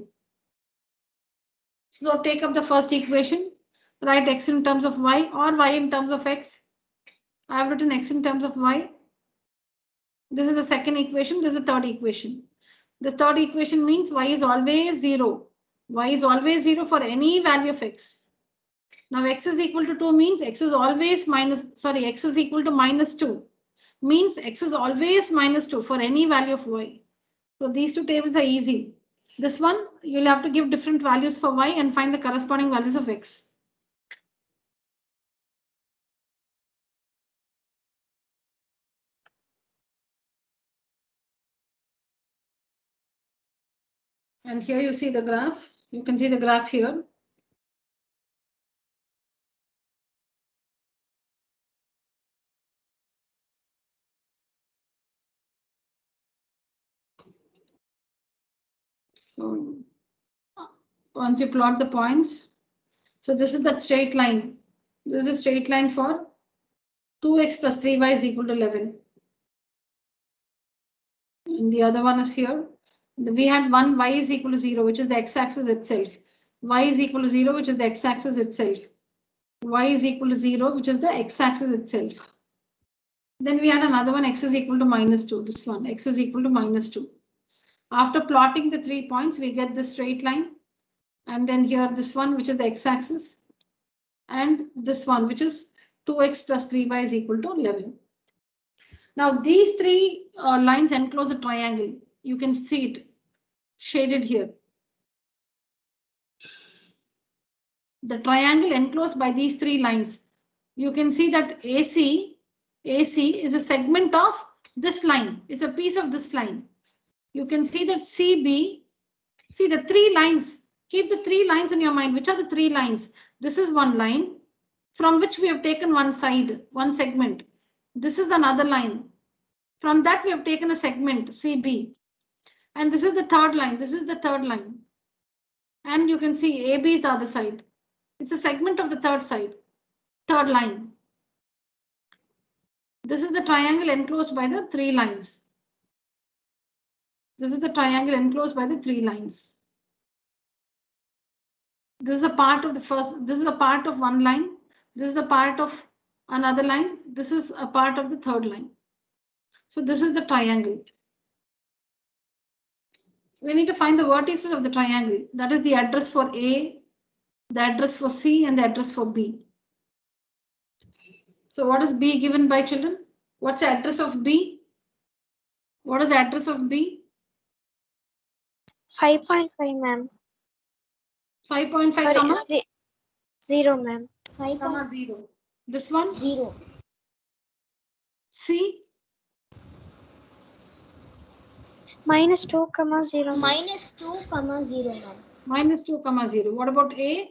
So take up the first equation. Write x in terms of y or y in terms of x. I have written x in terms of y. This is the second equation. This is the third equation. The third equation means y is always zero. Y is always zero for any value of x. Now x is equal to two means x is always minus, sorry, x is equal to minus two. Means x is always minus two for any value of y. So these two tables are easy. This one, you'll have to give different values for y and find the corresponding values of x. And here you see the graph. You can see the graph here. So once you plot the points, so this is that straight line. This is a straight line for two x plus three y is equal to eleven. And the other one is here. We had one y is equal to zero, which is the x-axis itself. Y is equal to zero, which is the x-axis itself. Y is equal to zero, which is the x-axis itself. Then we had another one, x is equal to minus two. This one, x is equal to minus two. After plotting the three points, we get the straight line. And then here, this one, which is the x-axis. And this one, which is two x plus three y is equal to eleven. Now, these three uh, lines enclose a triangle. You can see it shaded here. The triangle enclosed by these three lines. You can see that A C, A C is a segment of this line. It's a piece of this line. You can see that C B, see the three lines. Keep the three lines in your mind. Which are the three lines? This is one line from which we have taken one side, one segment. This is another line. From that we have taken a segment, C B. And this is the third line. This is the third line. And you can see A B is the other side. It's a segment of the third side, third line. This is the triangle enclosed by the three lines. This is the triangle enclosed by the three lines. This is a part of the first, this is a part of one line. This is a part of another line. This is a part of the third line. So this is the triangle. We need to find the vertices of the triangle. That is the address for A, the address for C, and the address for B. So what is B given by, children? What's the address of B? What is the address of B? five point five, ma'am. five point five Sorry, comma ze- zero, ma'am. Five comma point zero. This one, zero. C, Minus two, comma zero. Minus two comma zero, ma'am. minus two comma zero. What about A?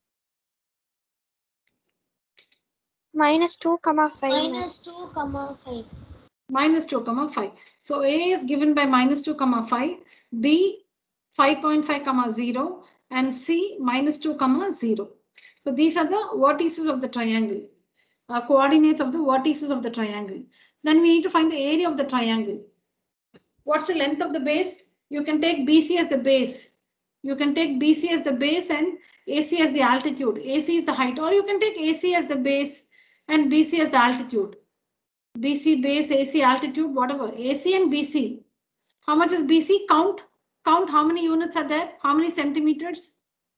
Minus two, comma five. ma'am. Minus two comma five. Minus two comma five. So A is given by minus two comma five, B five point five comma zero, and C minus two comma zero. So these are the vertices of the triangle, uh, coordinates of the vertices of the triangle. Then we need to find the area of the triangle. What's the length of the base? You can take B C as the base. You can take B C as the base and A C as the altitude. A C is the height, or you can take A C as the base and B C as the altitude. B C base, A C altitude, whatever. A C and B C. How much is B C? Count. Count how many units are there? How many centimeters?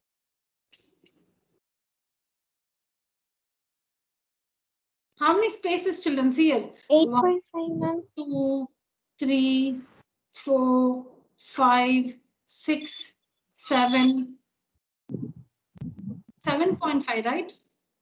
How many spaces, children? See here. eight One, point five, ma'am. two, three, four, five, six, seven. seven point five, right?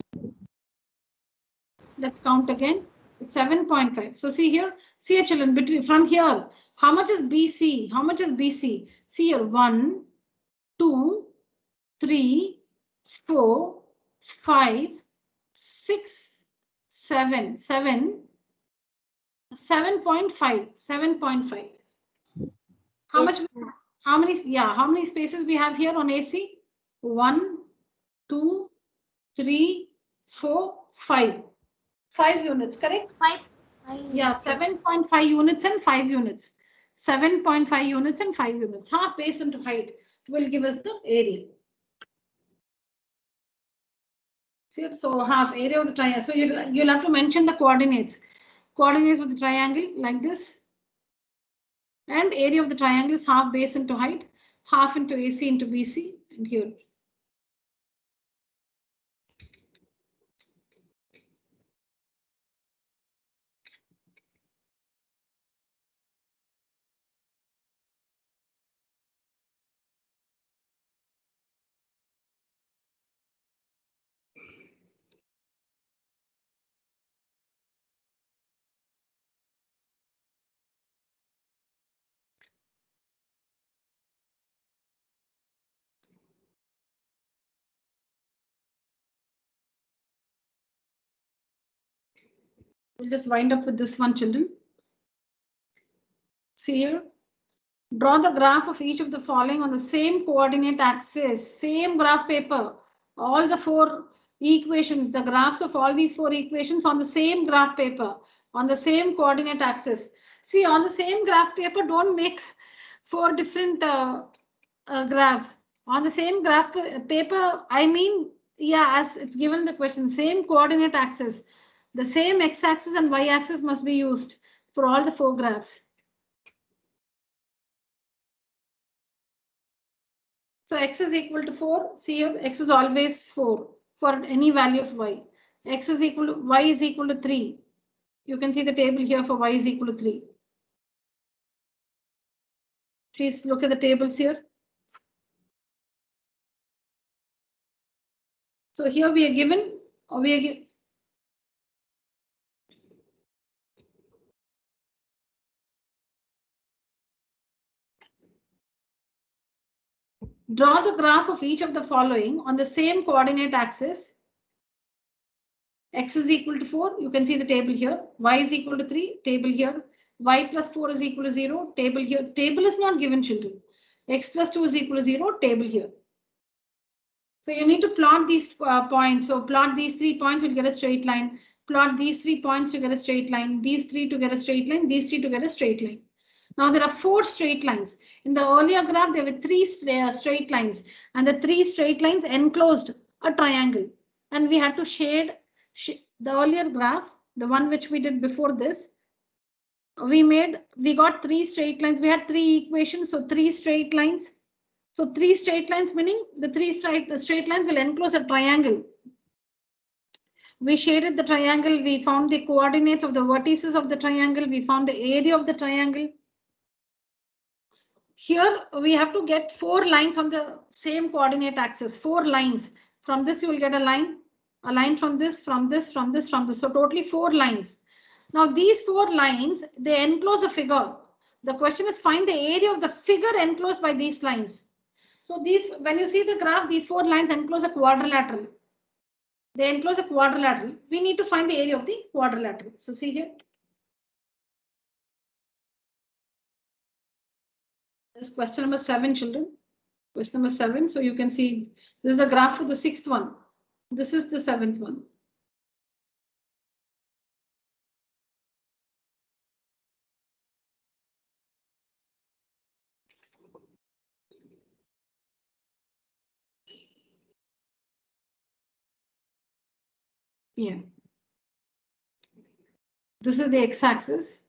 Let's count again. It's seven point five. So see here, see here, children, between from here, how much is B C? How much is B C? See here, one, two, three, four, five, six, seven, seven, seven point five, seven point five. How Yes, much? How many? Yeah, how many spaces we have here on A C? One, two, three, four, five. Five units, correct? Five. Yeah, seven point five units and five units. seven point five units and five units. Half base into height will give us the area. See, so half area of the triangle. So you'll, you'll have to mention the coordinates. Coordinates of the triangle like this. And area of the triangle is half base into height, half into A C into B C, and here. We'll just wind up with this one, children. See here. Draw the graph of each of the following on the same coordinate axis, same graph paper. All the four equations, the graphs of all these four equations on the same graph paper, on the same coordinate axis. See, on the same graph paper, don't make four different uh, uh, graphs. On the same graph paper, I mean, yeah, as it's given the question, same coordinate axis. The same x-axis and y-axis must be used for all the four graphs. So x is equal to four. See here, x is always four for any value of y. X is equal to y is equal to three. You can see the table here for y is equal to three. Please look at the tables here. So here we are given, or we are given. Draw the graph of each of the following on the same coordinate axis. X is equal to four. You can see the table here. Y is equal to three. Table here. Y plus four is equal to zero. Table here. Table is not given, children. X plus two is equal to zero. Table here. So you need to plot these uh, points. So plot these three points, you'll get a straight line. Plot these three points to get a straight line. These three to get a straight line. These three to get a straight line. Now there are four straight lines. In the earlier graph, there were three straight lines, and the three straight lines enclosed a triangle. And we had to shade sh the earlier graph, the one which we did before this. We made, we got three straight lines. We had three equations, so three straight lines. So three straight lines, meaning the three straight, the straight lines will enclose a triangle. We shaded the triangle. We found the coordinates of the vertices of the triangle. We found the area of the triangle. Here we have to get four lines on the same coordinate axis, four lines. From this you will get a line, a line from this, from this, from this, from this. So totally four lines. Now these four lines, they enclose a figure. The question is find the area of the figure enclosed by these lines. So these, when you see the graph, these four lines enclose a quadrilateral. They enclose a quadrilateral. We need to find the area of the quadrilateral. So see here. This is question number seven, children. Question number seven. So you can see this is a graph for the sixth one. This is the seventh one. Yeah. This is the x-axis.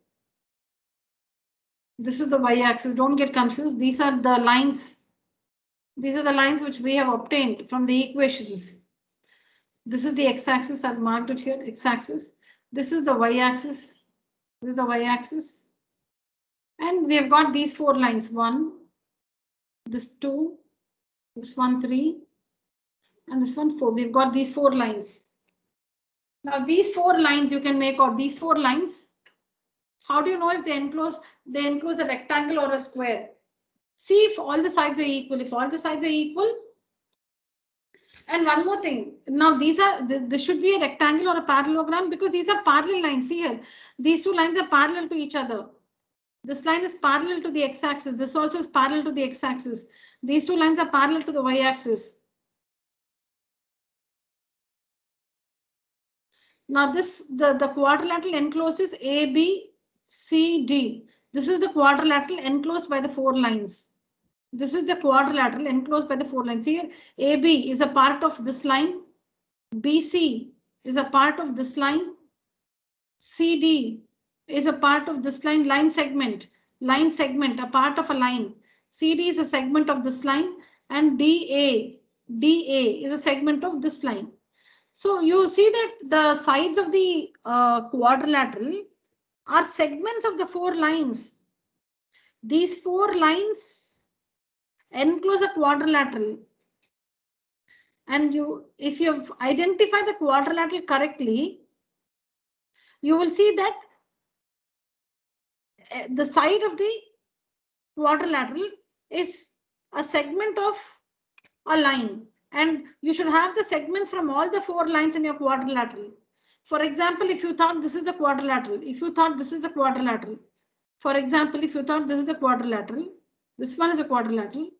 This is the y-axis. Don't get confused. These are the lines. These are the lines which we have obtained from the equations. This is the x-axis. I've marked it here. X-axis. This is the y-axis. This is the y-axis. And we have got these four lines. One, this two, this one, three, and this one, four. We've got these four lines. Now these four lines you can make out. These four lines. How do you know if they enclose, they enclose a rectangle or a square? See if all the sides are equal. If all the sides are equal. And one more thing. Now these are, this should be a rectangle or a parallelogram because these are parallel lines. See here. These two lines are parallel to each other. This line is parallel to the x-axis. This also is parallel to the x-axis. These two lines are parallel to the y-axis. Now this, the, the quadrilateral encloses A, B, C, D. This is the quadrilateral enclosed by the four lines. This is the quadrilateral enclosed by the four lines. Here, A B is a part of this line. B C is a part of this line. C D is a part of this line, line segment. Line segment, a part of a line. C D is a segment of this line. And D A, D A is a segment of this line. So you see that the sides of the uh, quadrilateral are segments of the four lines. These four lines enclose a quadrilateral. And you, if you have identified the quadrilateral correctly, you will see that the side of the quadrilateral is a segment of a line. And you should have the segments from all the four lines in your quadrilateral. For example, if you thought this is the quadrilateral, if you thought this is the quadrilateral, for example, if you thought this is the quadrilateral, this one is a quadrilateral.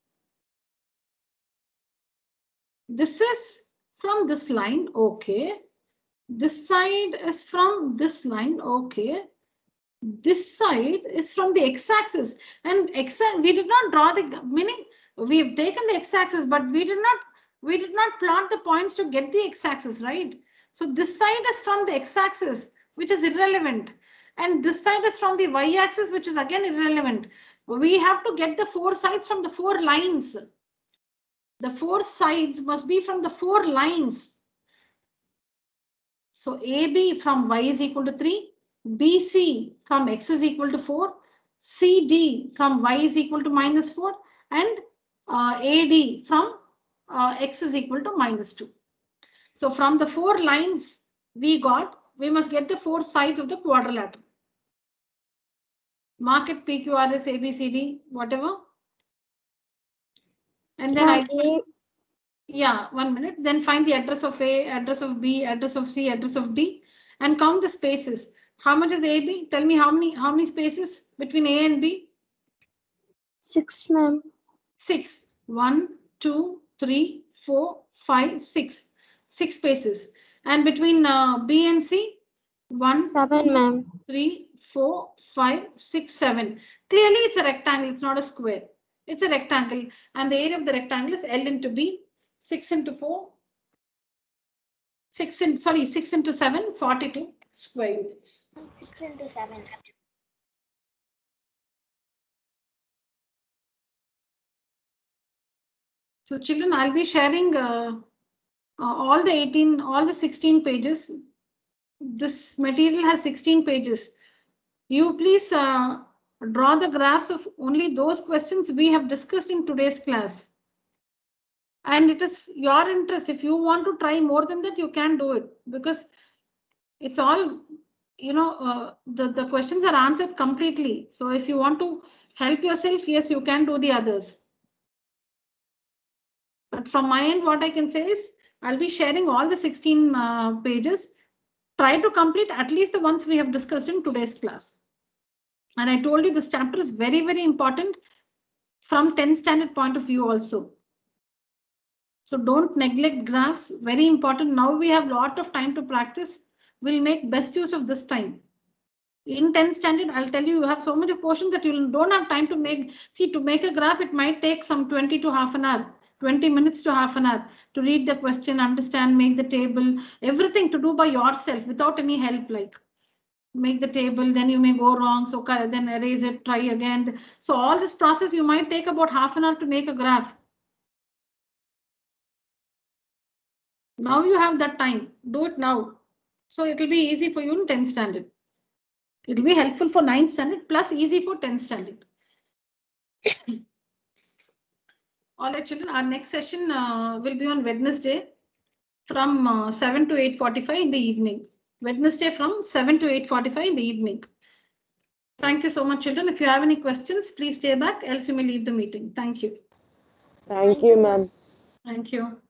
This is from this line, okay. This side is from this line, okay. This side is from the x-axis, and x we did not draw the meaning. We have taken the x-axis, but we did not we did not plot the points to get the x-axis, right? So this side is from the x-axis, which is irrelevant, and this side is from the y-axis, which is again irrelevant. We have to get the four sides from the four lines. The four sides must be from the four lines. So A B from y is equal to three, B C from x is equal to four, C D from y is equal to minus four, and uh, A D from uh, x is equal to minus two. So from the four lines we got, we must get the four sides of the quadrilateral. Mark it P Q R S A B C D, whatever. And then I A, yeah, one minute. Then find the address of A, address of B, address of C, address of D, and count the spaces. How much is A B? Tell me how many how many spaces between A and B? six, ma'am. Six. One, two, three, four, five, six. Six spaces. And between uh, B and C? One, Seven, ma'am. three, four, five, six, seven. Clearly, it's a rectangle. It's not a square. It's a rectangle, and the area of the rectangle is L into B. Six into four. Six in sorry, six into seven, forty-two square units. Six into seven. So children, I'll be sharing uh, uh, all the eighteen, all the sixteen pages. This material has sixteen pages. You please uh, draw the graphs of only those questions we have discussed in today's class. And it is your interest. If you want to try more than that, you can do it, because it's all, you know, uh, the, the questions are answered completely. So if you want to help yourself, yes, you can do the others. But from my end, what I can say is I'll be sharing all the sixteen uh, pages. Try to complete at least the ones we have discussed in today's class. And I told you this chapter is very, very important from tenth standard point of view also. So don't neglect graphs, very important. Now we have a lot of time to practice. We'll make best use of this time. In tenth standard, I'll tell you, you have so much of portions that you don't have time to make. See, to make a graph, it might take some twenty to half an hour, twenty minutes to half an hour to read the question, understand, make the table, everything to do by yourself without any help, like make the table, then you may go wrong. So then erase it, try again. So all this process, you might take about half an hour to make a graph. Now you have that time, do it now. So it will be easy for you in tenth standard. It will be helpful for ninth standard plus easy for tenth standard. All right, children, our next session uh, will be on Wednesday from uh, seven to eight forty-five in the evening. Wednesday from seven to eight forty-five in the evening. Thank you so much, children. If you have any questions, please stay back, else you may leave the meeting. Thank you. Thank you, ma'am. Thank you.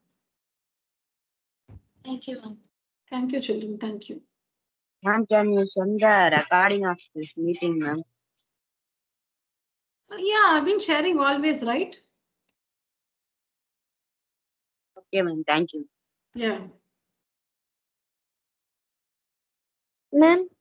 Thank you, ma'am. Thank you, children. Thank you. Ma'am, can you send the recording of this meeting, ma'am? Uh, yeah, I've been sharing always, right? Okay, ma'am. Thank you. Yeah. Ma'am,